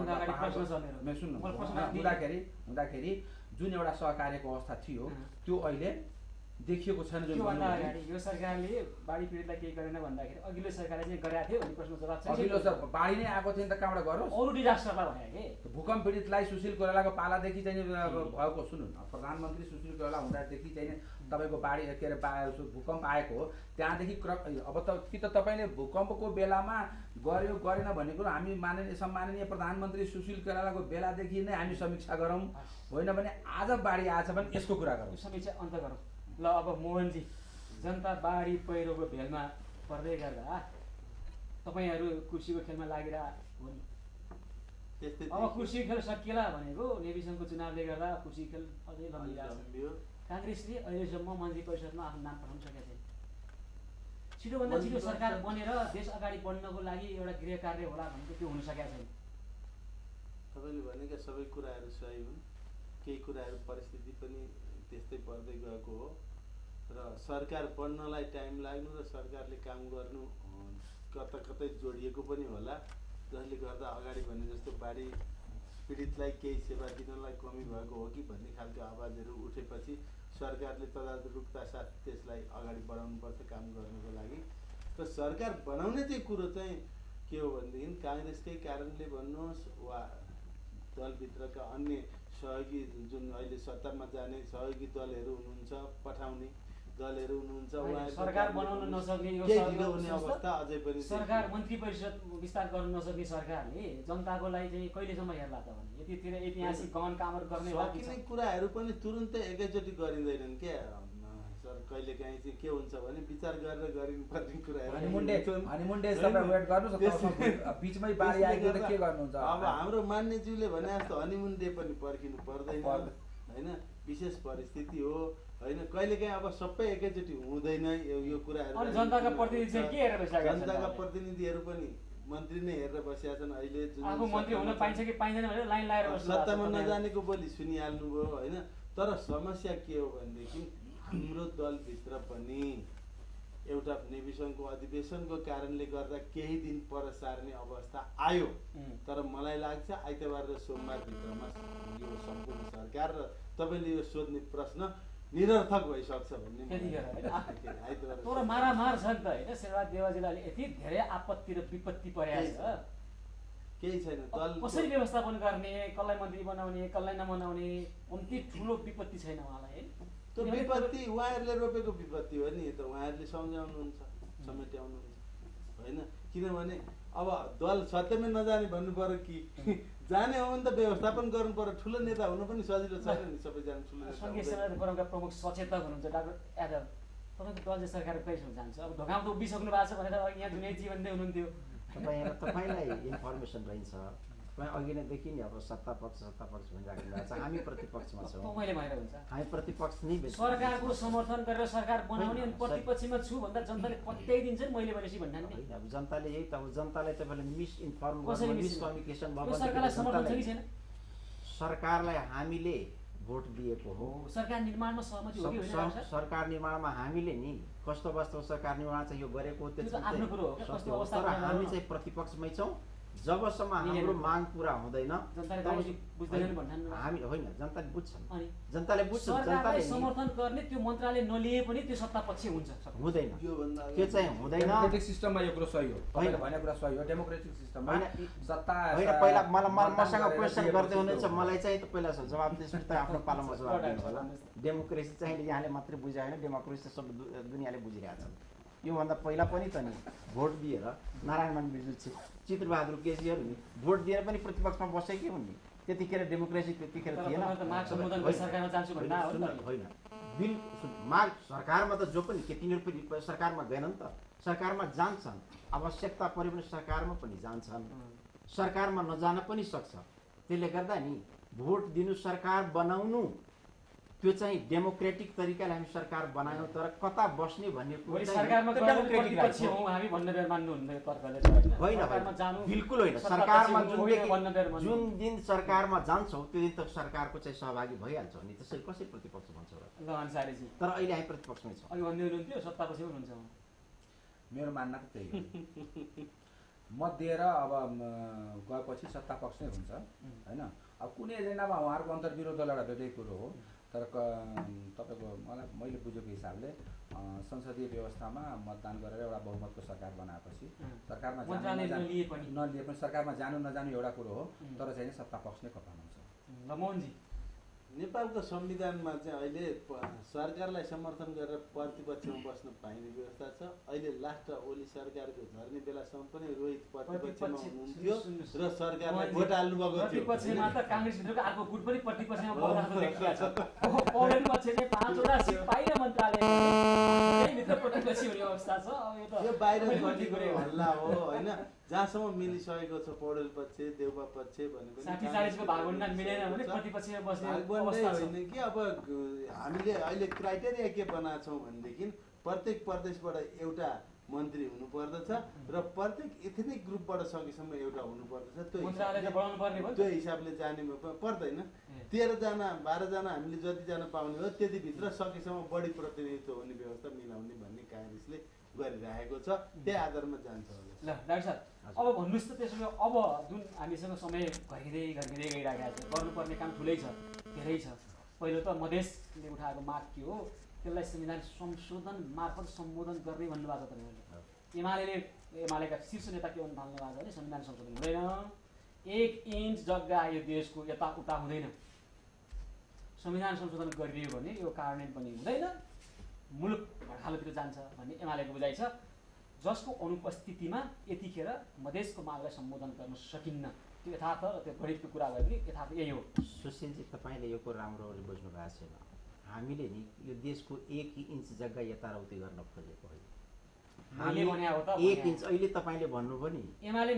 पर्दा हुँदाखेरि जुन एउटा सहकार्यको अवस्था थियो त्यो अहिले देखिएको छैन। जुन यो सरकारले बाढी पीडितलाई केही गरेन भन्दाखेरि अघिल्लो सरकारले चाहिँ गरेको थियो भन्ने प्रश्न जवाब छ। अघिल्लो बाढी नै आएको थियो नि त, कहाँबाट गरोस्? अरू डिजास्टरलाई भने के भूकम्प पीडितलाई सुशील कोइरालाको पालादेखि चाहिँ भएको सुन्नु न, प्रधानमन्त्री सुशील कोइराला हुँदादेखि चाहिँ तपाईँको बाढी के अरे भूकम्प आएको हो त्यहाँदेखि अब त कि त तपाईँले भूकम्पको बेलामा गर्यो गरेन भन्ने कुरो हामी सम्माननीय प्रधानमन्त्री सुशील कोइरालाको बेलादेखि नै हामी समीक्षा गरौँ, होइन भने आज बाढी आएछ भने यसको कुरा गरौँ, समीक्षा अन्त गरौँ। ल अब मोहनजी, जनता बाढी पहिरोको भेलमा पर्दै गर्दा तपाईँहरू कुर्सीको खेलमा लागिरहेको हो नि। अब कुर्सी खेल सकिएला भनेको नेविसनको चुनावले गर्दा कुर्सी खेल अझै लम्बिरहेको छ। काङ्ग्रेसले अहिलेसम्म मन्त्री परिषदमा आफ्नो नाम पठाउन सकेको छैन। छिटोभन्दा छिटो सरकार बनेर देश अगाडि बढ्नको लागि एउटा गृह कार्य होला भनेको त्यो हुन सकेको छैन। तपाईँले भनेका सबै कुराहरू सही हुन्, केही कुराहरू परिस्थिति पनि त्यस्तै पर्दै गएको हो र सरकार बन्नलाई टाइम लाग्नु र सरकारले काम गर्नु कता कतै जोडिएको पनि होला, जसले गर्दा अगाडि भने जस्तो बाढी पीडितलाई केही सेवा दिनलाई कमी भएको हो कि भन्ने खालको आवाजहरू उठेपछि सरकारले तदारुकता साथ त्यसलाई अगाडि बढाउनुपर्छ काम गर्नुको लागि। र सरकार बनाउने चाहिँ कुरो चाहिँ के हो भनेदेखि काङ्ग्रेसकै कारणले भन्नुहोस् वा दलभित्रका अन्य सहयोगी जुन अहिले सत्तामा जाने सहयोगी दलहरू हुनुहुन्छ, पठाउने दलहरू हुनुहुन्छ, सरकार बनाउन नसक्ने अवस्था अझै पनि सरकार मन्त्री परिषद विस्तार गर्न नसक्ने सरकारले जनताको लागि चाहिँ कहिलेसम्म हेर्ला त भने यतितिर ऐतिहासिक गहन कामहरू गर्ने सकिने कुराहरू पनि तुरुन्तै एकैचोटि गरिँदैनन् क्या सर। कहिलेकाहीँ चाहिँ के हुन्छ भने विचार गरेर गरिनुपर्ने कुराहरू अब हाम्रो मान्यज्यूले भने जस्तो हनीमुन डे पनि पर्खिनु पर्दैन होइन, विशेष परिस्थिति हो होइन। कहिलेकाहीँ अब सबै एकैचोटि हुँदैन यो कुराहरू। जनताका प्रतिनिधिहरू पनि मन्त्री नै हेरेर बसेका छन् अहिले जुन मन्त्री हुन पाइन्छ कि पाइँदैन भनेर लाइन लगाएर सत्तामा नजानेको बोली सुनिहाल्नुभयो होइन। तर समस्या के हो भनेदेखि हाम्रो दलभित्र पनि एउटा नेविसङ्घको अधिवेशनको कारणले गर्दा केही दिन पर सार्ने अवस्था आयो। तर मलाई लाग्छ आइतबार र सोमबार भित्रमा यो सम्पूर्ण सरकार र तपाईँले यो सोध्ने प्रश्न निरर्थक भइसक्छ भन्ने तर मारामार छ नि त होइन। शेरबहादुर देवाजीलाई यति धेरै आपत्ति र विपत्ति परेको छ, केही छैन। दल कसरी व्यवस्थापन गर्ने, कसलाई मन्त्री बनाउने, कसलाई नबनाउने, कम्ती ठुलो विपत्ति छैन उहाँलाई। त्यो विपत्ति उहाँहरूले रोपेको विपत्ति हो नि, त उहाँहरूले सम्झाउनुहुन्छ, समेट्याउनुहुन्छ होइन। किनभने अब दल सत्यमै नजाने भन्नु पर्यो कि जाने हो भने त व्यवस्थापन गर्नु पर्यो। ठुलो नेता हुनु पनि सजिलो छैन नि, सबैजना ठुलो नेता। सङ्घीय सेवा फोरमका प्रमुख सचेतक हुनुहुन्छ डाक्टर यादव, तपाईँको दल चाहिँ सरकार कहिलेसम्म जान्छ? अब ढोकामा त उभिसक्नु भएको छ भनेर यहाँ दुनियाँ जीवन नै हुनुहुन्थ्यो। तपाईँलाई इन्फर्मेसन रहन्छ, तपाईँ अघि नैदेखि नि अब सत्ता पक्ष भनिराख्नु भएको छ। हामी प्रतिपक्षमा छौँ, हामी प्रतिपक्ष नै सरकारको समर्थन गरेर सरकार बनाउने अनि प्रतिपक्षमा छु भन्दा जनताले पत्याइदिन्छ नि मैले भनेपछि भन्नाले अब जनताले यही त अब जनतालाई तपाईँले मिसइन्फर्म मिसकम्युनिकेसन सरकारलाई हामीले भोट दिएको हो। सरकार निर्माणमा सहमति हो कि होइन? सरकार निर्माणमा हामीले नि कस्तो वास्तव सरकार निर्माण चाहिँ यो गरेको हो, त्यो आफ्नो कुरो हो। तर हामी चाहिँ प्रतिपक्षमै छौँ। जबसम्म हाम्रो माग पूरा हुँदैन जनताले बुझ्दैनन् भन्ने हामी होइन जनताले बुझ्छन् अनि जनताले बुझ्छन् सरकारलाई समर्थन गर्ने त्यो मन्त्रालय नलिए पनि त्यो सत्ता पक्ष हुन्छ हुँदैन त्यो चाहिँ हुँदैन डेमोक्रेटिक सिस्टममा यो कुरो सही हो तपाईले भनेको कुरा सही हो डेमोक्रेटिक सिस्टममा सत्ता होइन पहिला मसँग क्वेसन गर्दै हुनुहुन्छ मलाई चाहिँ त पहिला जवाब त्यसपछि त आफ्नो पालामा जवाब दिनु होला डेमोक्रेसी चाहिँ यहाँले मात्रै बुझे होइन डेमोक्रेसी सब दुनियाँले बुझिरहेको छ योभन्दा पहिला पनि त नि भोट दिएर नारायणमान बिजुल चित्रबहादुर केसीहरू नि भोट दिएर पनि प्रतिपक्षमा बसेकै हुन् नि त्यतिखेर डेमोक्रेसी त्यतिखेर थिएन होइन बिल माग सरकारमा त जो पनि के तिनीहरू पनि सरकारमा गएनन् त सरकारमा जान्छन् आवश्यकता परे पनि सरकारमा पनि जान्छन् सरकारमा नजान पनि सक्छ त्यसले गर्दा नि भोट दिनु सरकार बनाउनु त्यो चाहिँ डेमोक्रेटिक तरिकाले हामी सरकार बनायौँ तर कता बस्ने भन्ने कुरा होइन बिल्कुल होइन सरकारमा जुन दिन सरकारमा जान्छौँ त्यो दिन त सरकारको चाहिँ सहभागी भइहाल्छौँ नि त्यसरी कसरी प्रतिपक्ष भन्छ तर अहिले हामी प्रतिपक्षमै छौँ मेरो मान्न त त्यही हो मत दिएर अब गएपछि सत्ता पक्ष नै हुन्छ होइन अब कुनै एजेन्डामा उहाँहरूको अन्तर्विरोध एउटा बेग्लै कुरो हो तर तपाईँको मलाई मैले बुझेको हिसाबले संसदीय व्यवस्थामा मतदान गरेर एउटा बहुमतको सरकार बनाएपछि सरकारमा नलिए पनि सरकारमा जानु नजानु एउटा कुरो हो तर चाहिँ सत्ता पक्ष नै कपाल हुन्छ मोहनजी नेपालको संविधानमा चाहिँ अहिले सरकारलाई समर्थन गरेर प्रतिपक्षमा बस्न पाइने व्यवस्था छ अहिले लास्ट ओली सरकारको झर्ने बेलासम्म पनि रोहित प्रतिपक्षमा हुनुहुन्थ्यो र सरकारलाई भोट हाल्नुभएको थियो प्रतिपक्षमा त काङ्ग्रेसभित्रको अर्को गुट पनि प्रतिपक्षमा बसेको देखिएको छ पौडेल पक्ष चाहिँ 5 वटा सिट पाइन मन्त्रालयभित्र प्रतिपक्षी हुने अवस्था छ यो बाहिर गर्ने हल्ला हो होइन जहाँसम्म मिलिसकेको छ पौडेल पक्ष देउबा पक्ष भनेको 60-40 को भागवण्डा मिलेन भने प्रतिपक्षमा बस्ने अवस्था होइन कि अब हामीले अहिले क्राइटेरिया के बनाएको छौँ भनेदेखि प्रत्येक प्रदेशबाट एउटा मन्त्री हुनुपर्दछ र प्रत्येक एथनिक ग्रुपबाट सकेसम्म एउटा हुनुपर्दछ त्यो हिसाबले जाने पर्दैन 13 जना 12 जना हामीले जतिजना पाउने हो त्यतिभित्र सकेसम्म बढी प्रतिनिधित्व हुने व्यवस्था मिलाउने भन्ने काङ्ग्रेसले गरिरहेको छ त्यही आधारमा जान्छ होला ल डाक्टर साहब अब भन्नुहोस् त त्यसो भए अब जुन हामीसँग समय घर्किँदै गइरहेको छ गर्नुपर्ने काम ठुलै छ धेरै छ पहिलो त मधेसले उठाएको माग के हो त्यसलाई संविधान संशोधन मार्फत सम्बोधन गर्ने भन्नुभएको छ तपाईँहरूले एमालेका शीर्ष नेता के भन्नु थाल्नु भएको छ भने संविधान संशोधन हुँदैन 1 इन्च जग्गा यो देशको यताउता हुँदैन संविधान संशोधन गरिदियो भने यो कार्यान्वयन पनि हुँदैन मुलुक भड्कालोतिर जान्छ भन्ने एमालेको बुझाइ छ जसको अनुपस्थितिमा यतिखेर मधेसको मागलाई सम्बोधन गर्न सकिन्न त्यो यथार्थ र त्यो गणितको कुरा भयो भने यथार्थ यही हो सुशीलजी तपाईँले यो कुरा राम्ररी बुझ्नु भएको छैन हामीले नि यो देशको 1 इन्च जग्गा यताउति गर्न खोजेको होइन एक इन्च अहिले तपाईँले भन्नुभयो नि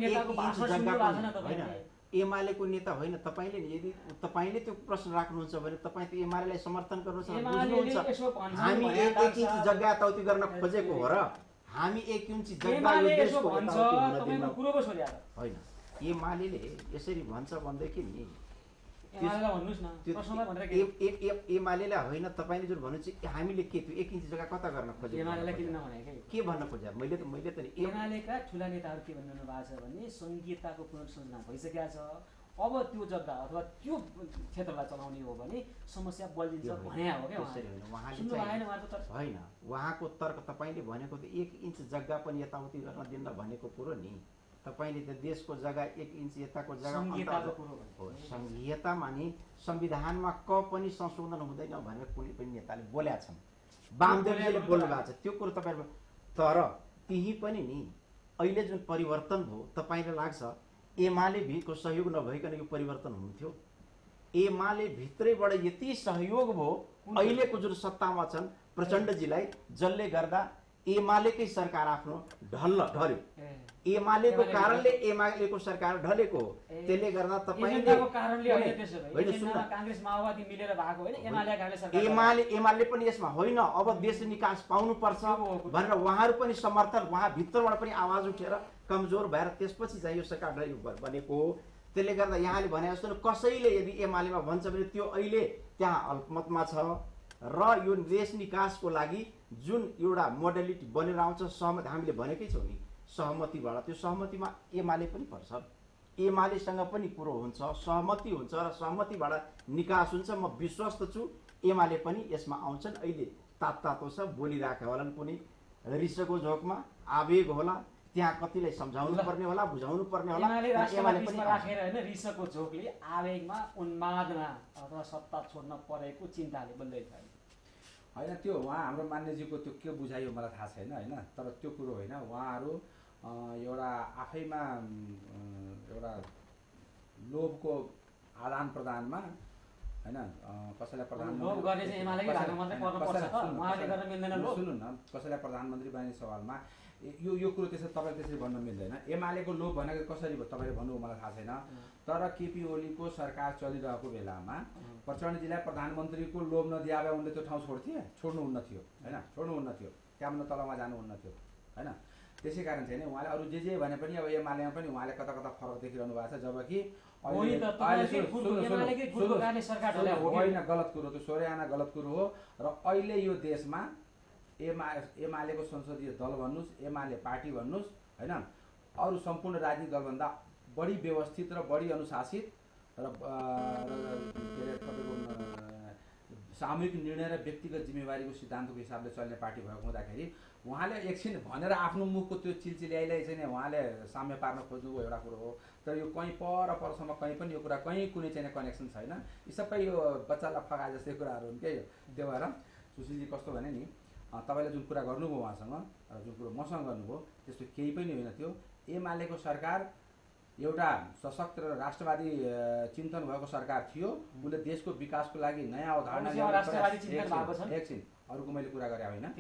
एमालेको नेता होइन तपाईँले यदि तपाईँले त्यो प्रश्न राख्नुहुन्छ भने तपाईँ त्यो एमालेलाई समर्थन गर्नुहुन्छ हामी 1 इन्च जग्गा यताउति गर्न खोजेको हो र हामी 1 इन्च जग्गा होइन एमाले यसरी भन्छ भनेदेखि नि एमालेलाई होइन तपाईँले जुन भन्नुहुन्छ हामीले के त्यो 1 इन्च जग्गा कता गर्न खोजेको के भन्न खोजे मैले त एमालेका ठुला नेताहरू के भन्नु भएको छ भने संहिताको पुनर्संरचना भइसकेको छ अब त्यो जग्गा अथवा त्यो क्षेत्रलाई चलाउने हो भने समस्या बल्झिन्छ भने हो क्या होइन उहाँको तर्क तपाईँले भनेको त 1 इन्च जग्गा पनि यताउति गर्न दिन भनेको कुरो नि तपाईले त देशको जग्गा 1 इन्च यताको जग्गा संहितामा नि संविधानमा क पनि संशोधन हुँदैन भनेर कुनै पनि नेताले बोलेका छन् वामदेवजीले बोल्नु भएको छ त्यो कुरो तपाईहरु तर त्यही पनि नि अहिले जुन परिवर्तन भयो तपाईलाई लाग्छ एमाले भित्रको सहयोग नभइकन यो परिवर्तन हुन्थ्यो एमाले भित्रैबाट यति सहयोग भयो अहिलेको जुन सत्तामा छन् प्रचण्डजीलाई जसले गर्दा एमालेकै सरकार आफ्नो ढल्यो एमालेको कारणले एमालेको सरकार ढलेको हो त्यसले गर्दा तपाईले कांग्रेस माओवादी मिलेर भएको हैन एमाले पनि यसमा होइन अब देश निकास पाउनु पर्छ भनेर उहाँहरु पनि समर्थन वहाँ भित्रबाट पनि आवाज उठेर कमजोर भएर त्यसपछि चाहिँ यो सरकार ढल्यो बनेको हो त्यसले गर्दा यहाँले भने जस्तो कसैले यदि एमालेमा भन्छ भने त्यो अहिले त्यहाँ अल्पमतमा छ र यो देश निकासको लागि जुन एउटा मोडेलिटी बनेर आउँछ सहमति हामीले भनेकै छौं नि सहमतिबाट त्यो सहमतिमा एमाले पनि पर्छ एमालेसँग पनि कुरो हुन्छ, सहमति हुन्छ र सहमतिबाट निकास हुन्छ। म विश्वस्त छु एमाले पनि यसमा आउँछन्। अहिले तातो छ, बोलिरहेका होलान्, कुनै रिसको झोकमा आवेग होला, त्यहाँ कतिलाई सम्झाउनु पर्ने होला, बुझाउनु पर्ने होला। एमाले पनि राखेर हैन रिसको झोकले आवेगमा उन्मादमा अथवा सत्ता छोड्न परेको चिन्ताले बोल्दै छ होइन। त्यो उहाँ हाम्रो मान्यजीको त्यो के बुझाइयो मलाई थाहा छैन होइन, तर त्यो कुरो होइन। उहाँहरू एउटा आफैमा एउटा लोभको आदान प्रदानमा होइन, कसैलाई सुन्नु न, कसैलाई प्रधानमन्त्री बनाउने सवालमा यो कुरो त्यसरी तपाईँले त्यसरी भन्न मिल्दैन। एमालेको लोभ भनेको कसरी तपाईँले भन्नुभयो मलाई थाहा छैन, तर केपी ओलीको सरकार चलिरहेको बेलामा प्रचण्डजीलाई प्रधानमन्त्रीको लोभ नदिए भए उनले त्यो ठाउँ छोड्नुहुन्न थियो होइन, छोड्नुहुन्न थियो, त्यहाँबाट तलमा जानुहुन्न थियो होइन। त्यसै कारण चाहिँ उहाँले अरू जे भने पनि अब एमालेमा पनि उहाँले कता कता फरक देखिरहनु भएको छ। जबकि होइन, गलत कुरो, त्यो सोर्याना गलत कुरो हो। र अहिले यो देशमा एमालेको संसदीय दल भन्नुहोस्, एमाले पार्टी भन्नुहोस् होइन, अरू सम्पूर्ण राजनीतिक दलभन्दा बढी व्यवस्थित र बढी अनुशासित र के अरे तपाईँको सामूहिक निर्णय र व्यक्तिगत जिम्मेवारीको सिद्धान्तको हिसाबले चल्ने पार्टी भएको हुँदाखेरि उहाँले एकछिन भनेर आफ्नो मुखको त्यो चिलचिल्याइलाई चाहिँ उहाँले साम्य पार्न खोज्नुभयो एउटा कुरो हो। तर यो कहीँ परसम्म कहीँ पनि यो कुरा कहीँ कुनै चाहिँ कनेक्सन छैन। यी सबै यो बच्चालाई फगाए जस्तै कुराहरू हुन् क्या। त्यो भएर सुशीलजी कस्तो भने नि, तपाईँले जुन कुरा गर्नुभयो उहाँसँग र जुन कुरो मसँग गर्नुभयो त्यस्तो केही पनि होइन। त्यो एमालेको सरकार एउटा सशक्त र राष्ट्रवादी चिन्तन भएको सरकार थियो। उसले देशको विकासको लागि नयाँ अवधारणा एकछिन अरूको मैले कुरा गरेँ होइन,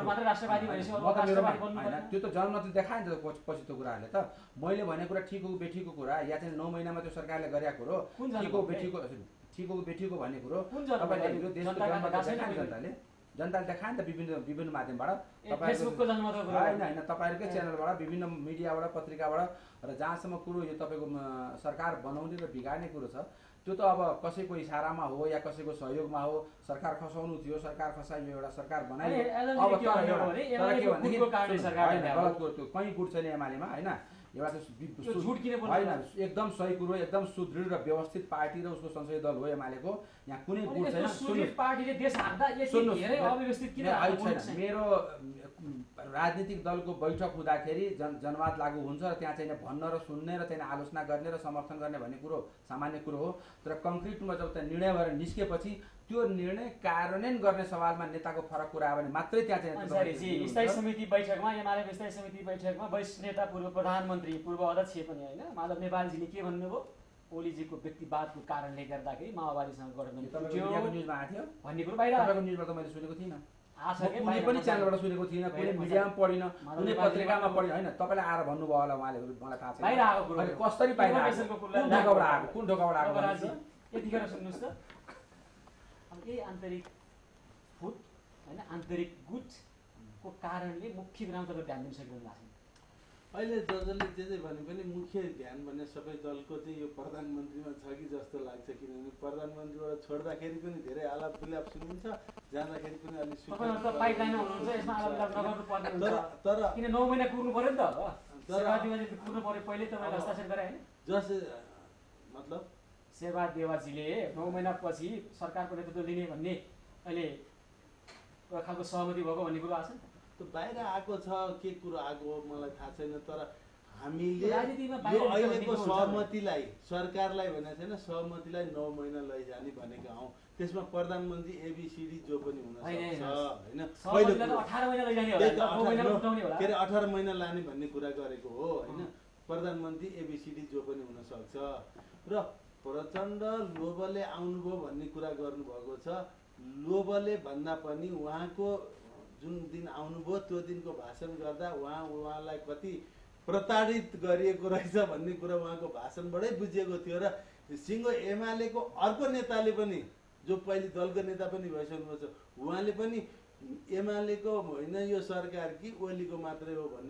त्यो त जनमतले देखायो नि त पछि त्यो कुराहरूले। त मैले भनेको कुरा ठिक हो बेठीको कुरा या चाहिँ 9 महिनामा त्यो सरकारले गरेको कुरो ठिक हो बेठीको भन्ने कुरो तपाईँले यो देशको जनमत देखायो नि, जनताले देखायो नि त विभिन्न माध्यमबाट, होइन तपाईँहरूकै च्यानलबाट, विभिन्न मिडियाबाट, पत्रिकाबाट र जहाँसम्म कुरो यो तपाईँको सरकार बनाउने र बिगार्ने कुरो छ त्यो त अब कसैको इसारामा हो या कसैको सहयोगमा हो। सरकार खसाउनु थियो, सरकार खसाइयो, एउटा सरकार बनाइयो। अब गलत कुरो त्यो कहीँ गुड छैन एमालेमा होइन। एउटा होइन, एकदम सही कुरो, एकदम सुदृढ र व्यवस्थित पार्टी र उसको संसदीय दल हो एमालेको। यहाँ कुनै गुट छैन। मेरो राजनीतिक दलको बैठक हुँदाखेरि जनवाद लागू हुन्छ र त्यहाँ चाहिँ भन्न र सुन्ने र चाहिँ आलोचना गर्ने र समर्थन गर्ने भन्ने कुरो सामान्य कुरो हो। तर कङ्क्रिटमा जब त्यहाँ निर्णय भएर निस्केपछि त्यो निर्णय कार्यान्वयन गर्ने सवालमा नेताको फरक कुरा आयो भने मात्रै त्यहाँ चाहिँ स्थायी समिति बैठकमा एमालेको स्थायी समिति बैठकमा वरिष्ठ नेता पूर्व प्रधानमन्त्री पूर्व अध्यक्ष पनि होइन माधव नेपालजीले के भन्नुभयो, ओलीजीको व्यक्तिवादको कारणले गर्दाखेरि माओवादीसँग गठबन्धन न्युजमा आएको थियो भन्ने कुरो बाहिर न्युजबाट मैले सुनेको थिइनँ, कुनै पनि च्यानलबाट सुनेको थिइनँ, कुनै मिडियामा पढिनँ, कुनै पत्रिकामा पढिनँ होइन। तपाईँले आएर भन्नुभयो होला उहाँले, मलाई थाहा छैन कसरी बाहिर आएको, कुन ढोकाबाट आएको यतिखेर सुन्नुहोस् त। अब यही आन्तरिक फुट होइन, आन्तरिक गुटको कारणले मुख्य कुरामा तपाईँ ध्यान दिन सकिरहनु भएको छ। अहिले जसले जे भने पनि मुख्य ध्यान भन्ने सबै दलको चाहिँ यो प्रधानमन्त्रीमा छ कि जस्तो लाग्छ। किनभने प्रधानमन्त्रीबाट छोड्दाखेरि पनि धेरै आलाप विलाप सुनिन्छ, जाँदाखेरि पनि अलिक तर किन 9 महिना कुर्नु पर्यो नि त, कुर्नु पर्यो पहिले तपाईँले हस्ताक्षर गरे होइन। जस मतलब शेरबहादुर देवाजीले 9 महिनापछि सरकारको नेतृत्व लिने भन्ने अहिले एउटा खालको सहमति भएको भन्ने कुरो आएको छ नि त। त्यो बाहिर आएको छ, के कुरो आएको हो मलाई थाहा छैन। तर हामीले यो अहिलेको सहमतिलाई सरकारलाई भनेको छैन, सहमतिलाई 9 महिना लैजाने भनेका हौँ। त्यसमा प्रधानमन्त्री एबिसिडी जो पनि हुन सक्छ होइन, के अरे 18 महिना लाने भन्ने कुरा गरेको हो होइन। प्रधानमन्त्री एबिसिडी जो पनि हुन सक्छ र प्रचण्ड लोभले आउनुभयो भन्ने कुरा गर्नुभएको छ। लोभले भन्दा पनि उहाँको जुन दिन आउनुभयो त्यो दिनको भाषण गर्दा उहाँलाई कति प्रताडित गरिएको रहेछ भन्ने कुरा उहाँको भाषणबाटै बुझिएको थियो। र सिङ्गो एमालेको अर्को नेताले पनि जो पहिले दलको नेता पनि भइसक्नुभएको छ उहाँले पनि एमालेको होइन यो सरकार कि ओलीको मात्रै हो भन्ने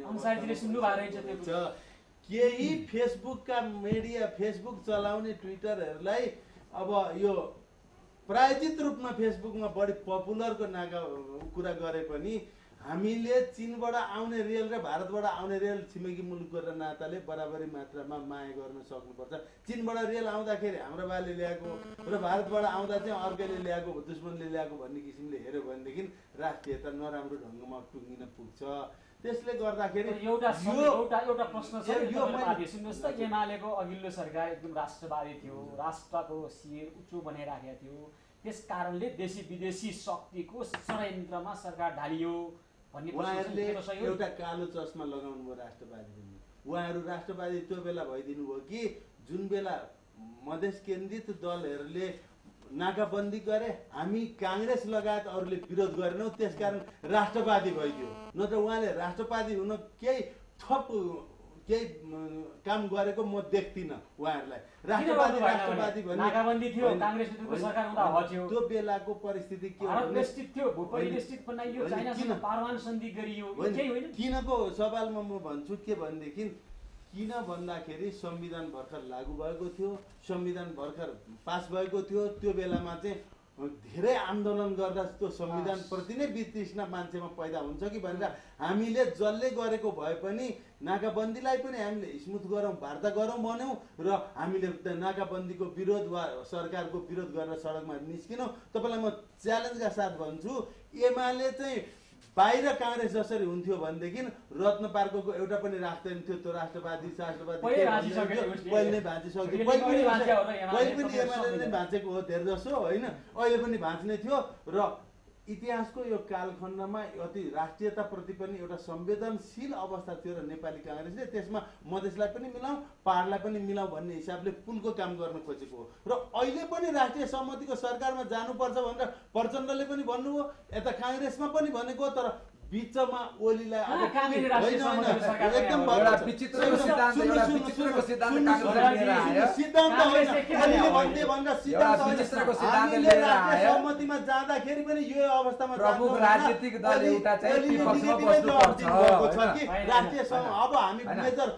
केही फेसबुकका मिडिया, फेसबुक चलाउने ट्विटरहरूलाई अब यो प्रायोजित रूपमा फेसबुकमा बढी पपुलरको नाका कुरा गरे पनि हामीले चीनबाट आउने रेल र भारतबाट आउने रेल छिमेकी मुलुक गरेर नाताले बराबरी मात्रामा माया गर्न सक्नुपर्छ। चीनबाट रेल आउँदाखेरि हाम्रो बाले ल्याएको र भारतबाट आउँदा चाहिँ अर्कैले ल्याएको दुश्मनले ल्याएको भन्ने किसिमले हेऱ्यो भनेदेखि राष्ट्रियता नराम्रो ढङ्गमा टुङ्गिन पुग्छ। त्यसले गर्दाखेरि एउटा प्रश्न छ सुन्नुहोस् त, एमालेको अघिल्लो सरकार एकदम राष्ट्रवादी थियो, राष्ट्रको शिर उच्च बनाइराखेको थियो, त्यस कारणले देशी विदेशी शक्तिको षड्यन्त्रमा सरकार ढालियो भन्ने उहाँहरूले एउटा कालो चस्मा लगाउनु भयो राष्ट्रवादी। उहाँहरू राष्ट्रवादी त्यो बेला भइदिनु भयो कि जुन बेला मधेस केन्द्रित दलहरूले नाकाबन्दी गरे, हामी काङ्ग्रेस लगायत अरूले विरोध गरेनौँ, त्यसकारण राष्ट्रवादी भइदियो। नत्र उहाँले राष्ट्रवादी हुन केही काम गरेको म देख्दिनँ उहाँहरूलाई। राष्ट्रवादी नाकाबन्दी थियो, काङ्ग्रेस सरकार हुँदा हट्यो। त्यो बेलाको परिस्थिति के थियो, भूपरिवेष्टित बनाइयो, चाइनासँग पारवान सन्धि गरियो, केही होइन। किनको सवालमा म भन्छु के भनेदेखि किन भन्दाखेरि संविधान भर्खर लागू भएको थियो, संविधान भर्खर पास भएको थियो। त्यो बेलामा चाहिँ धेरै आन्दोलन गर्दा त्यो संविधान प्रति नै वितृष्णा मान्छेमा पैदा हुन्छ कि भनेर हामीले जसले गरेको भए पनि नाकाबन्दीलाई पनि हामीले स्मुथ गरौँ, वार्ता गरौँ भन्यौँ र हामीले नाकाबन्दीको विरोध वा सरकारको विरोध गरेर सडकमा निस्किनौँ। तपाईँलाई म च्यालेन्जका साथ भन्छु, एमाले चाहिँ बाहिर काङ्ग्रेस जसरी हुन्थ्यो भनेदेखि रत्न पार्कको एउटा पनि राख्दैन थियो। त्यो राष्ट्रवादी पहिले नै भाँचिसक्यो, पहिले पनि एमाले नै भाँचेको हो धेरै जसो होइन, अहिले पनि भाँच्ने थियो। र इतिहासको यो कालखण्डमा अति राष्ट्रियताप्रति पनि एउटा संवेदनशील अवस्था थियो र नेपाली काङ्ग्रेसले त्यसमा मधेसलाई पनि मिलाउँ, पहाडलाई पनि मिलाउँ भन्ने हिसाबले पुलको काम गर्न खोजेको हो। र अहिले पनि राष्ट्रिय सहमतिको सरकारमा जानुपर्छ भनेर प्रचण्डले पनि भन्नुभयो, यता काङ्ग्रेसमा पनि भनेको, तर बिचमा ओलीलाई सहमतिमा जाँदाखेरि पनि यो अवस्थामा राजनीतिक दल एउटा चाहिँ राष्ट्रिय अब हामी मेजर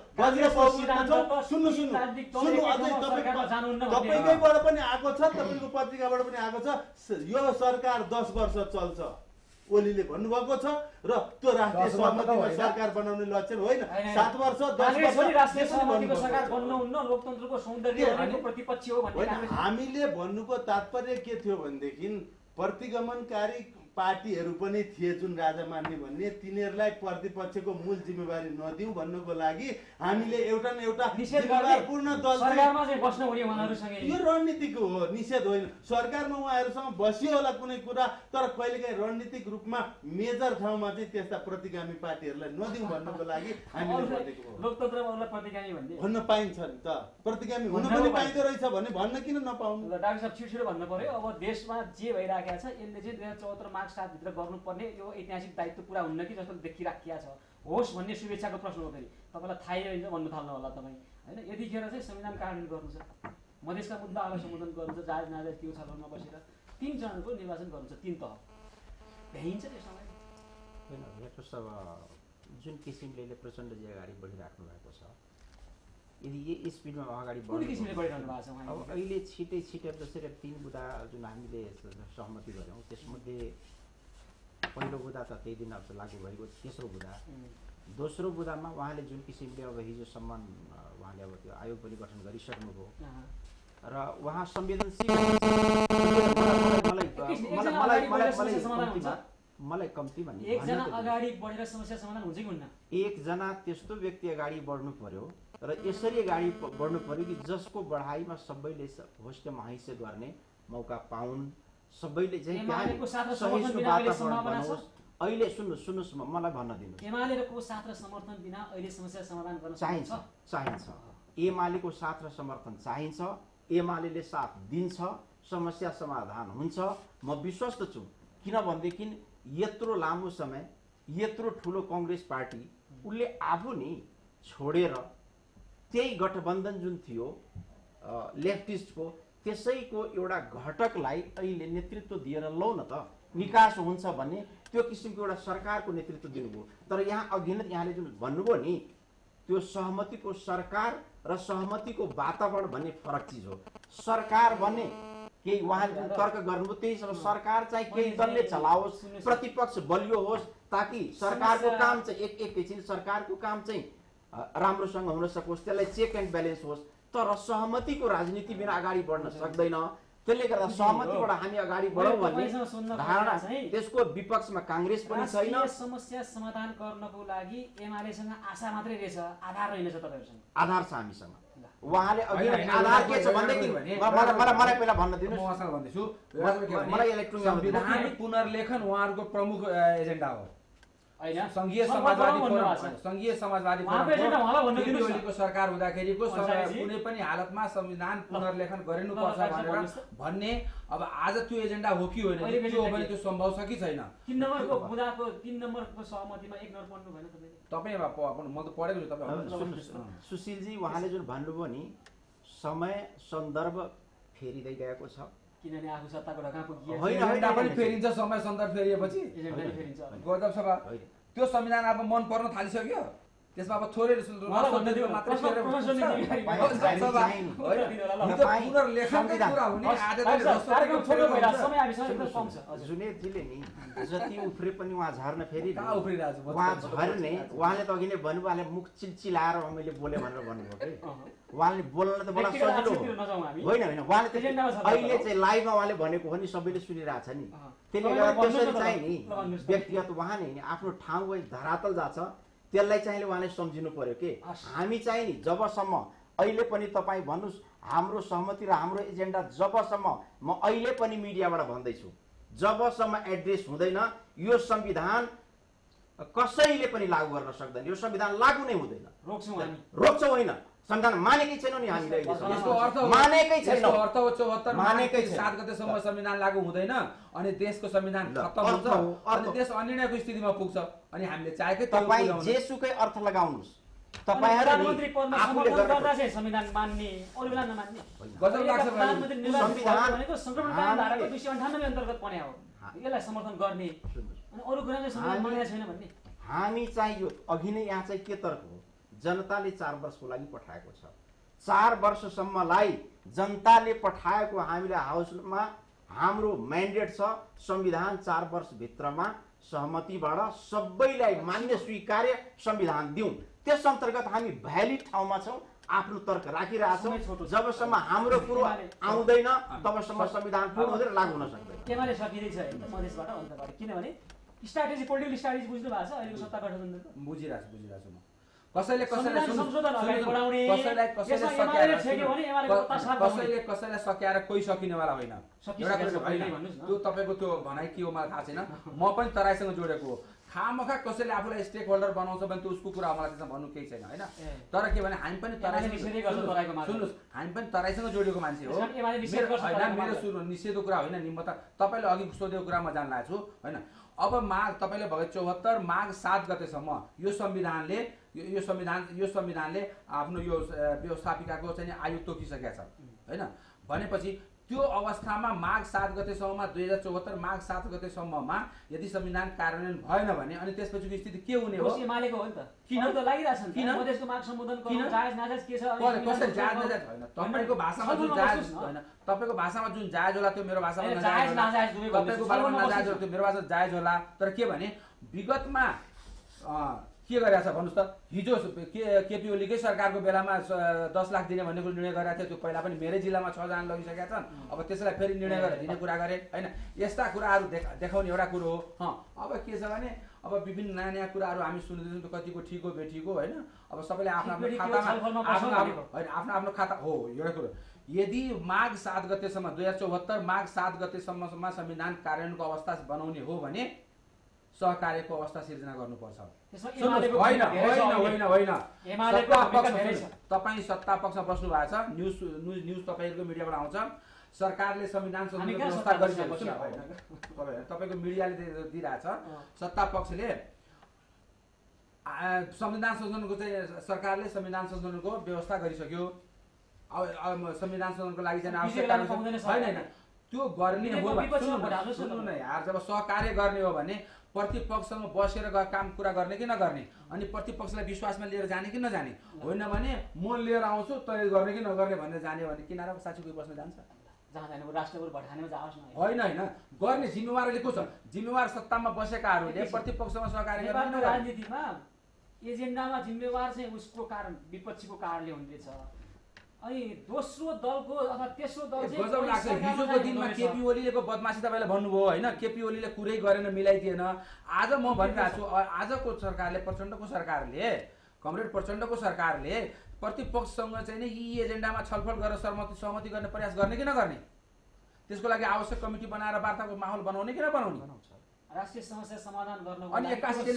तपाईँकैबाट पनि आएको छ, तपाईँको पत्रिकाबाट पनि आएको छ, यो सरकार 10 वर्ष चल्छ ओलीले भन्नुभएको छ र त्यो राष्ट्रिय सहमतिमा सरकार बनाउने लक्षण होइन। 7 वर्ष 10 वर्ष राष्ट्रिय सहमतिको सरकार बन्न हुन्न, लोकतन्त्रको सौन्दर्यको प्रतिपक्ष हो भन्ने हामीले भन्नुको तात्पर्य के थियो भनेदेखि प्रतिगमनकारी पार्टीहरू पनि थिए जुन राजा मान्ने भन्ने, तिनीहरूलाई प्रतिपक्षको मूल जिम्मेवारी नदिउँ भन्नको लागि हामीले एउटा न एउटा जिम्मेवारपूर्ण दल यो रणनीतिको हो, निषेध होइन। सरकारमा उहाँहरूसँग बसियो होला कुनै कुरा, तर कहिलेकाहीँ रणनीतिक रूपमा मेजर ठाउँमा चाहिँ त्यस्ता प्रतिगामी पार्टीहरूलाई नदिउँ भन्नको लागि हामीले भनेको हो। लोकतन्त्रमा प्रतिगामी भन्न पाइन्छ नि त, प्रतिगामी हुन पनि पाइँदो रहेछ भने भन्न किन नपाउनु? डाक्टर साहब छिटो भन्नु पर्यो। अब देशमा जे भइराखेको छ यसले चाहिँ 2074 मार्च 7 भित्र गर्नुपर्ने यो ऐतिहासिक दायित्व पुरा हुन्न कि जस्तो देखिराखिया छ, होस् भन्ने शुभेच्छाको प्रश्न हो। फेरि तपाईँलाई थाहै रहेछ भन्नु थाल्नु होला तपाईँ होइन। यतिखेर चाहिँ संविधान कार्यान्वयन गर्नु छ, मधेसका मुद्दाहरूलाई सम्बोधन गर्नु छ, जायज नाजायज त्यो छलफलमा बसेर 3 चरणको निर्वाचन गर्नु छ, 3 तह भ्याइन्छ त्यो समय होइन। हेर्नुहोस् अब जुन किसिमले प्रचण्डजी अगाडि बढिराख्नु भएको छ, यदि यही स्पिडमा अगाडि किसिमले बढिरहनु भएको छ अब अहिले छिटै जसरी 3 बुँदा जुन हामीले सहमति गऱ्यौँ त्यसमध्ये पहिलो बुँदा त त्यही दिन अब लागू भएको, तेस्रो बुँदा, दोस्रो बुँदामा उहाँले जुन किसिमले अब हिजोसम्म उहाँले अब त्यो आयोग पनि गठन गरिसक्नुभयो र उहाँ संवेदनशील मलाई कम्ती भन्ने एकजना अगाडि बढेर समस्या समाधान हुन्छ कि हुन्न? एकजना त्यस्तो व्यक्ति अगाडि बढ्नु पर्यो र यसरी अगाडि बढ्नु पर्यो कि जसको बढाइमा सबैले होस्ट महाइसे गर्ने मौका पाउन्, सबैले चाहिँ अहिले सुन्नुहोस् मलाई भन्न दिनुहोस्, एमालेको साथ र समर्थन बिना अहिले समस्या समाधान गर्न चाहिन्छ। एमालेको साथ र समर्थन चाहिन्छ, एमाले साथ दिन्छ, समस्या समाधान हुन्छ, म विश्वस्त छु। किनभनेदेखि यत्रो लामो समय यत्रो ठुलो काङ्ग्रेस पार्टी उसले आफू नि छोडेर त्यही गठबन्धन जुन थियो लेफ्टिस्टको त्यसैको एउटा घटकलाई अहिले नेतृत्व दिएर लौ न त निकास हुन्छ भन्ने त्यो किसिमको एउटा सरकारको नेतृत्व दिनुभयो। तर यहाँ अघि नै यहाँले जुन भन्नुभयो नि त्यो सहमतिको सरकार र सहमतिको वातावरण भन्ने फरक चिज हो। सरकार भन्ने केही उहाँले तर्क गर्नुभयो त्यही सरकार चाहिँ केही दलले चलाओस्, प्रतिपक्ष बलियो होस्, ताकि सरकारको काम चाहिँ एकैछिन सरकारको काम चाहिँ राम्रोसँग हुन सकोस्, त्यसलाई चेक एन्ड ब्यालेन्स होस्। तर सहमतिको राजनीति बिना अगाडि बढ्न सक्दैन। त्यसले गर्दा सहमतिबाट हामी अगाडि बढौँ भन्ने धारणा, त्यसको विपक्षमा काङ्ग्रेस पनि छैन। समस्या समाधान गर्नको लागि एमालेसँग आशा मात्रै रहेछ, आधार रहेनछ तपाईहरुसँग। आधार छ हामीसँग। उहाँले अघि आधार के छ भनेदेखि मलाई पहिला भन्न दिनुस्। म उहाँसँग भन्दैछु, मलाई इलेक्ट्रोनिक संविधान पुनर्लेखन उहाँहरूको प्रमुख एजेन्डा हो हैन। संघीय समाजवादी फोरमको सरकार हुँदाखेरिको कुनै पनि हालतमा संविधान पुनर्लेखन गरिनुपर्छ भनेर भन्ने अब आज त्यो एजेन्डा हो कि होइन, त्यो हो भने त्यो सम्भव छ कि छैन। 3 नम्बरको बुदाको 3 नम्बरको सहमतिमा 1 नम्बर पढ्नु भएन तपाईले? तपाईँ म त पढेको छु। तपाईँ सुशीलजी उहाँले जुन भन्नुभयो नि, समय सन्दर्भ फेरिँदै गएको छ। किनभने आफू सत्ताको ढोका पुगियो, एजेन्डा पनि फेरिन्छ, समय सन्दर्भ फेरिएपछि एजेन्डा पनि फेरिन्छ। गजब सभा त्यो संविधान अब मन पर्न थालिसक्यो, त्यसमा अब थोरै जुनेतजीले नि जति उफ्रे पनि उहाँ झर्न फेरि उहाँ झर्ने। उहाँले त अघि नै भन्नुभयो, उहाँले मुख चिल्चिलाएर मैले बोले भनेर भन्नुभयो कि उहाँले बोल्न त बडा सजिलो होइन होइन। उहाँले अहिले चाहिँ लाइभमा उहाँले भनेको हो नि, सबैले सुनिरहेछ नि। त्यसले गर्दा त्यसरी चाहिँ नि व्यक्तिगत उहाँ नै आफ्नो ठाउँ धरातल जाछ, त्यसलाई चाहिँ उहाँले सम्झिनु पर्यो कि हामी चाहिँ नि जबसम्म अहिले पनि तपाईँ भन्नुहोस् हाम्रो सहमति र हाम्रो एजेन्डा जबसम्म, म अहिले पनि मिडियाबाट भन्दैछु, जबसम्म एड्रेस हुँदैन यो संविधान कसैले पनि लागू गर्न सक्दैन। यो संविधान लागू नै हुँदैन। रोक्छौँ होइन, संविधान मानेकै छैनौँ नि हामीले। मानेकै छैन। अर्थ हो 74 मानेकै 7 गतेसम्म संविधान लागू हुँदैन अनि देशको संविधान खत्तम हुन्छ अनि देश अनिर्णयको स्थितिमा पुग्छ। अनि हामीले चाहेकै तपाईँ जेसुकै अर्थ लगाउनुहोस्, तपाईहरु प्रधानमन्त्री पदमा समर्थन गर्दा चाहिँ संविधान मान्ने, अरु बेला नमान्ने। गजब लाग्छ प्रधानमन्त्री निर्वाचित भनेको संक्रमणकालीन धाराको 298 अन्तर्गत पर्ने हो। यसलाई समर्थन गर्ने अनि अरु कुरा चाहिँ संविधान मान्ने छैन भन्ने। हामी चाहिँ यो अघि नै यहाँ चाहिँ के तर्क हो, जनताले 4 वर्षको लागि पठाएको छ। 4 वर्षसम्मलाई जनताले पठाएको हामीले हाउसमा हाम्रो म्यान्डेट छ, संविधान 4 वर्षभित्रमा सहमतिबाट सबैलाई मान्य स्वीकार्य संविधान दिउँ। त्यस अन्तर्गत हामी भ्यालिड ठाउँमा छौँ, आफ्नो तर्क राखिरहेछौँ। जबसम्म हाम्रो कुरो आउँदैन तबसम्म संविधान पूर्ण हुँदैन, लागू हुन सक्दैन। केमाले सकिँदैछ मधेसबाट अन्तर्गत, किनभने स्ट्राटेजी पोलिटिकल स्ट्राटेजी बुझ्नु भएको छ अहिलेको सत्ता गठबन्धनको? बुझिरहेछु म। कसैले कसैलाई सकिएर कोही सकिनेवाला होइन। त्यो तपाईँको त्यो भनाइ के हो मलाई थाहा छैन। म पनि तराईसँग जोडेको हो। खामखा कसैले आफूलाई स्टेक होल्डर बनाउँछ भने त्यो उसको कुरा मलाई त्यसमा भन्नु केही छैन होइन। तर के भने हामी पनि सुन्नुहोस्, हामी पनि तराईसँग जोडिएको मान्छे हो। मेरो सुन्नु निषेधको कुरा होइन नि, म त तपाईँले अघि सोधेको कुरामा जान लागेको छु होइन। अब माघ तपाईले भयो 74 माघ 7 गतेसम्म यो संविधानले आफ्नो यो व्यवस्थापिकाको चाहिँ आयु तोकिसकेको छ हैन। भनेपछि त्यो अवस्थामा माघ 7 गतेसम्ममा 2074 माघ 7 गतेसम्ममा यदि संविधान कार्यान्वयन भएन भने अनि त्यसपछिको स्थिति के हुने हो? एमालेको हो नि त। किन त लागिरहेछ नि? किन मधेसको माग सम्बोधन गर्न जायज नाजायज के छ? कसरी जायज नाजायज होइन? तपाईको भाषामा जुन जायज होइन, तपाईको भाषामा जुन जायज होला त्यो मेरो भाषामा जायज नाजायज दुवै तपाईको भाषामा नाजायज हो, त्यो मेरो भाषामा जायज होला। तर के भने विगतमा के गरेछ भन्नुस् त? हिजो केपी ओलीकै सरकारको बेलामा 10 लाख दिने भन्ने निर्णय गरेको थियो। त्यो पहिला पनि मेरै जिल्लामा 6 जना लगिसकेका छन्। अब त्यसलाई फेरि निर्णय गरेर दिने कुरा गरे हैन। यस्ता कुराहरू देखाउने एउटा कुरो हो। अब के छ भने अब विभिन्न नयाँ नयाँ कुराहरू हामी सुन्दैछौँ, त्यो कतिको ठिक हो बेठिक हो हैन। अब सबैले आफ्नो आफ्नो खातामा आफ्नो खाता हो एउटा कुरो। यदि माघ 7 गतेसम्म 2074 माघ 7 गतेसम्ममा संविधान कार्यान्वयनको अवस्था बनाउने हो भने सहकार्यको अवस्था सिर्जना गर्नुपर्छ। तपाईँ सत्ता पक्षमा बस्नु भएको छ, न्युज तपाईँहरूको मिडियाबाट आउँछ। सरकारले संविधान संशोधनको व्यवस्था गरिसकेको छ, तपाईँको मिडियाले दिइरहेछ। सत्ता पक्षले संविधान संशोधनको चाहिँ सरकारले संविधान संशोधनको व्यवस्था गरिसक्यो। अब संविधान संशोधनको लागि चाहिँ आवश्यक होइन, त्यो गर्ने हो भने सुन्नु न यार, जब सहकार्य गर्ने हो भने प्रतिपक्षसँग बसेर काम कुरा गर्ने कि नगर्ने, अनि प्रतिपक्षलाई विश्वासमा लिएर जाने कि नजाने, होइन भने म लिएर आउँछु तैले गर्ने कि नगर्ने भनेर जाने भने किनाराको साथी कोही बस्न जान्छ? जहाँ जाने राष्ट्रको भटानेमा जाओस् न होइन गर्ने जिम्मेवारले को छ जिम्मेवार सत्तामा बसेकाहरूले प्रतिपक्षमा सहकार्य नेपालको राजनीतिमा एजेन्डामा जिम्मेवार चाहिँ उसको कारण विपक्षीको कारणले हुँदैछ अनि दोस्रो दलको अथवा तेस्रो दल चाहिँ गजब लाग्छ हिजोको दिनमा केपी ओलीको बदमासी तपाईँले भन्नुभयो होइन केपी ओलीले कुरै गरेन मिलाइदिएन आज म भनिरहेको छु आजको सरकारले प्रचण्डको सरकारले कमरेड प्रचण्डको सरकारले प्रतिपक्षसँग चाहिँ नि यी एजेन्डामा छलफल गरेर सहमति गर्ने प्रयास गर्ने कि नगर्ने त्यसको लागि आवश्यक कमिटी बनाएर वार्ताको माहौल बनाउने कि नबनाउने राष्ट्रिय समस्या समाधान गर्न अनि 81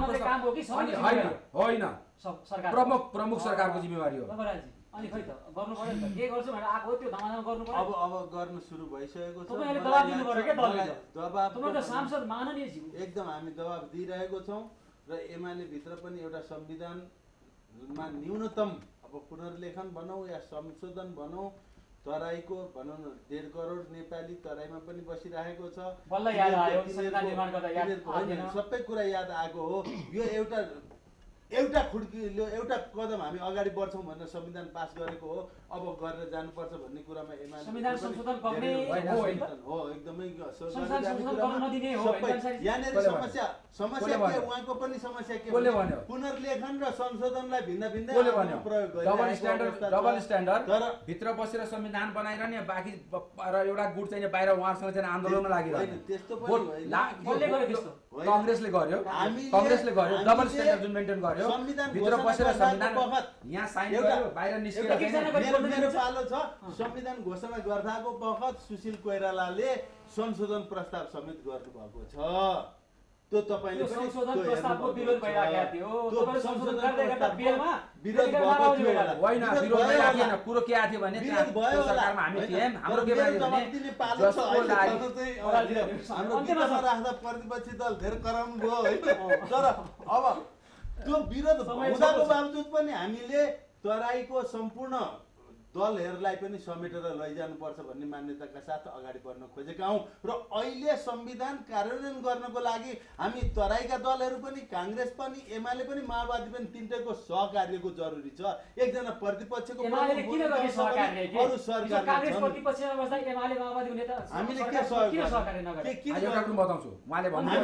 होइन प्रमुख सरकारको जिम्मेवारी हो अनि खै त गर्नु पर्यो नि त के गर्छु भनेर आएको त्यो धमाधम गर्नु पर्यो अब गर्न सुरु भइसकेको छ तपाईहरुले दबाब दिनु पर्यो के दलले दबाब तपाईहरु त सांसद माननीय ज्यू एकदम हामी दबाब दिइरहेको छौं र एमाले भित्र पनि एउटा संविधानमा न्यूनतम अब पुनर्लेखन भनौं या संशोधन भनौं तराईको भनौं न 1.5 करोड नेपाली तराईमा पनि बसिरहेको छ बल्ल याद आयो संविधान निर्माण गर्दा याद आएन सबै कुरा याद आएको हो यो एउटा खुड्किलो एउटा कदम हामी अगाडि बढ्छौं भनेर संविधान पास गरेको हो अब गरेर जानुपर्छ भन्ने कुरामा एमाले संविधान संशोधन गर्ने हो एकदमै संविधान संशोधन गर्न नदिने हो यहाँनेर समस्या के उहाँको पनि समस्या के पुनर्लेखन र संशोधनलाई भिन्न भिन्न प्रयोग गरिरहेको डबल स्ट्यान्डर्ड तर भित्र बसेर संविधान बनाइरहने बाँकी र एउटा गुट चाहिँ बाहिर उहाँसँग चाहिँ आन्दोलनमा लागिरहेको त्यस्तो पनि कांग्रेसले गर्यो डबल स्ट्यान्डर्ड जुन मेन्टेन गर्यो भित्र बसेर संविधान यहाँ साइन गर्यो बाहिर निस्केर मेरो पालो छ संविधान घोषणा गर्दाको बखत सुशील कोइरालाले संशोधन प्रस्ताव समेत गर्नुभएको छ त्यो तपाईले पनि संशोधन प्रस्तावको विरोध भइराखेको थियो तपाईले संशोधन गर्दै गर्दा बेलमा विरोध भएको थियो होइन विरोध भइराखेन कुरो के आथ्यो भने सरकारमा हामी थियौं हाम्रो के भयो भने जसको लागि हाम्रो विरोधमा राख्दा प्रतिपक्षी दल धेरै कराउनु भयो है तर अब त्यो विरोध हुँदाको बावजुद पनि हामीले तराईको सम्पूर्ण दलहरूलाई पनि समेटेर लैजानुपर्छ भन्ने मान्यताका साथ अगाडि बढ्न खोजेका हौं र अहिले संविधान कार्यान्वयन गर्नको लागि हामी तराईका दलहरू पनि कांग्रेस पनि एमाले पनि माओवादी पनि तीनटैको सहकार्यको जरुरी छ एकजना प्रतिपक्षको एमाले किन गर्ने सहकार्य के अरु सरकार कांग्रेस प्रतिपक्षमा बस्दा एमाले माओवादीको नेता हामीले के सहकार्य नगरे के एउटा कुरा बताउँछु उहाँले भन्नुभयो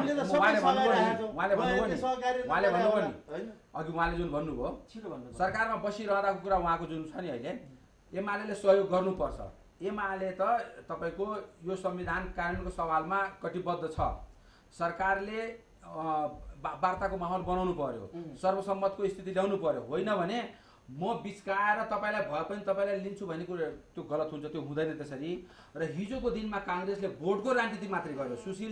अघि उहाँले जुन भन्नुभयो सरकारमा बसिरहँदाको कुरा उहाँको जुन छ नि अहिले एमाले सहयोग गर्नुपर्छ एमाले त तपाईको यो संविधान कानुनको सवालमा कटिबद्ध छ सरकारले वार्ताको माहौल बनाउनु पर्यो सर्वसम्मतको स्थिति ल्याउनु पर्यो होइन भने म बिचकाएर तपाईलाई भए पनि तपाईलाई लिन्छु भन्ने कुरा त्यो गलत हुन्छ त्यो हुँदैन त्यसरी र हिजोको दिनमा कांग्रेसले भोटको राजनीति मात्रै गर्यो सुशील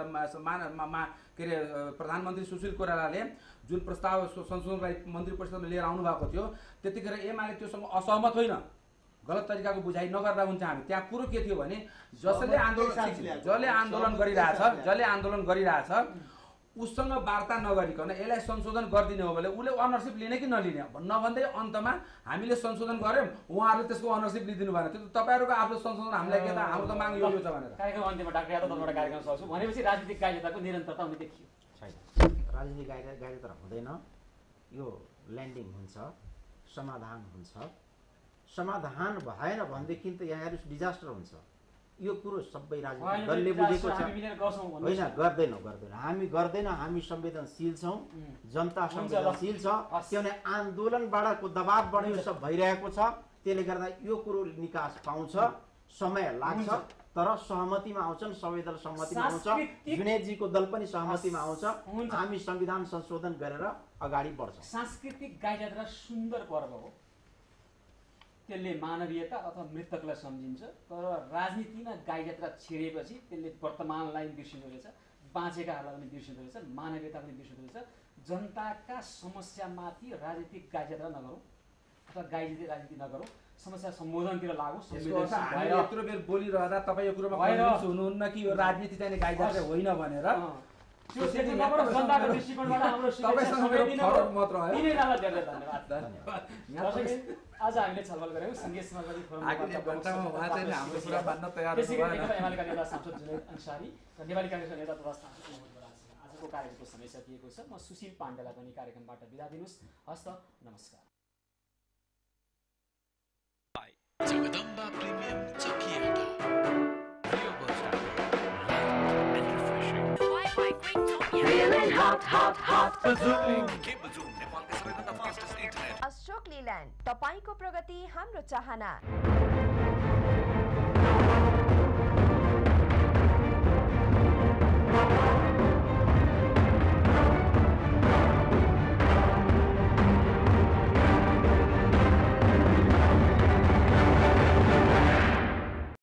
के रे प्रधानमन्त्री सुशील कोइरालाले जुन प्रस्ताव संशोधनलाई मन्त्री परिषदमा लिएर आउनु भएको थियो त्यतिखेर एमाले त्योसँग असहमत होइन गलत तरिकाको बुझाइ नगर्दा हुन्छ हामी त्यहाँ कुरो के थियो भने जसले आन्दोलन गरिरहेछ उसँग वार्ता नगरिकन यसलाई संशोधन गरिदिने हो भने उसले अनरसिप लिने कि नलिने नभन्दै अन्तमा हामीले संशोधन गर्यौं उहाँहरूले त्यसको अनरसिप लिदिनु भएन त्यो तपाईहरुको आफ्नो संशोधन हामीलाई के त हाम्रो त माग यो छ भनेर कार्यक्रम अन्त्यमा डाक्टर यादव तपाईबाट कार्यक्रम सक्छु भनेपछि राजनीतिक गाइडताको निरन्तरता हुने देखियो छैन राजनीतिक गाइडता हुँदैन यो ल्यान्डिङ हुन्छ समाधान हुन्छ समाधान भएन भनेदेखि त यहाँ डिजास्टर हुन्छ यो कुरो सबै राजनीतिक दलले बुझेको छ होइन गर्दैन हामी गर्दैन हामी संवेदनशील छौं जनता संवेदनशील छ किनभने आन्दोलनबाटको दबाब बढ्यो सब भइरहेको छ त्यसले गर्दा यो कुरो निकास पाउँछ समय लाग्छ तर सहमतिमा आउँछन् सबै दल सहमतिमा आउँछ जुनेजीको दल पनि सहमतिमा आउँछ हामी संविधान संशोधन गरेर अगाडि बढ्छौं सांस्कृतिक गाइडयात्रा सुन्दर पर्व हो त्यसले मानवीयता अथवा मृतकलाई सम्झिन्छ तर राजनीतिमा गाइडयात्रा छिरेपछि त्यसले वर्तमानलाई बिर्सिँदो रहेछ बाँचेकाहरूलाई पनि बिर्सिँदो रहेछ मानवीयता पनि बिर्सिँदो रहेछ जनताका समस्यामाथि राजनीतिक गाइडयात्रा नगरौँ अथवा राजनीति नगरौँ समस्या सम्बोधनतिर लागौँ यत्रो बेर बोलिरहँदा तपाईँ यो कुरोमा कन्भिन्स हुनुहुन्न कि यो राजनीति चाहिँ गाइडयात्रा होइन भनेर जनताको दृष्टिकोणबाट हाम्रो आज हामीले छलफल गऱ्यौँ संघीय समाजवादी फोरमका नेता सांसद जुनैद अन्सारी र नेपाली कांग्रेसका नेता तथा सांसद मोहम्मद बराज आजको कार्यक्रमको समय सकिएको छ म सुशील पाण्डेलाई पनि कार्यक्रमबाट बिदा दिनुस् हस्त नमस्कार जगदम्बा प्रिमियम चकियाटा Cable Zoom, नेपालको सबैभन्दा fastest internet. अशोक लीलैंड, तपाईको प्रगति हाम्रो चाहना।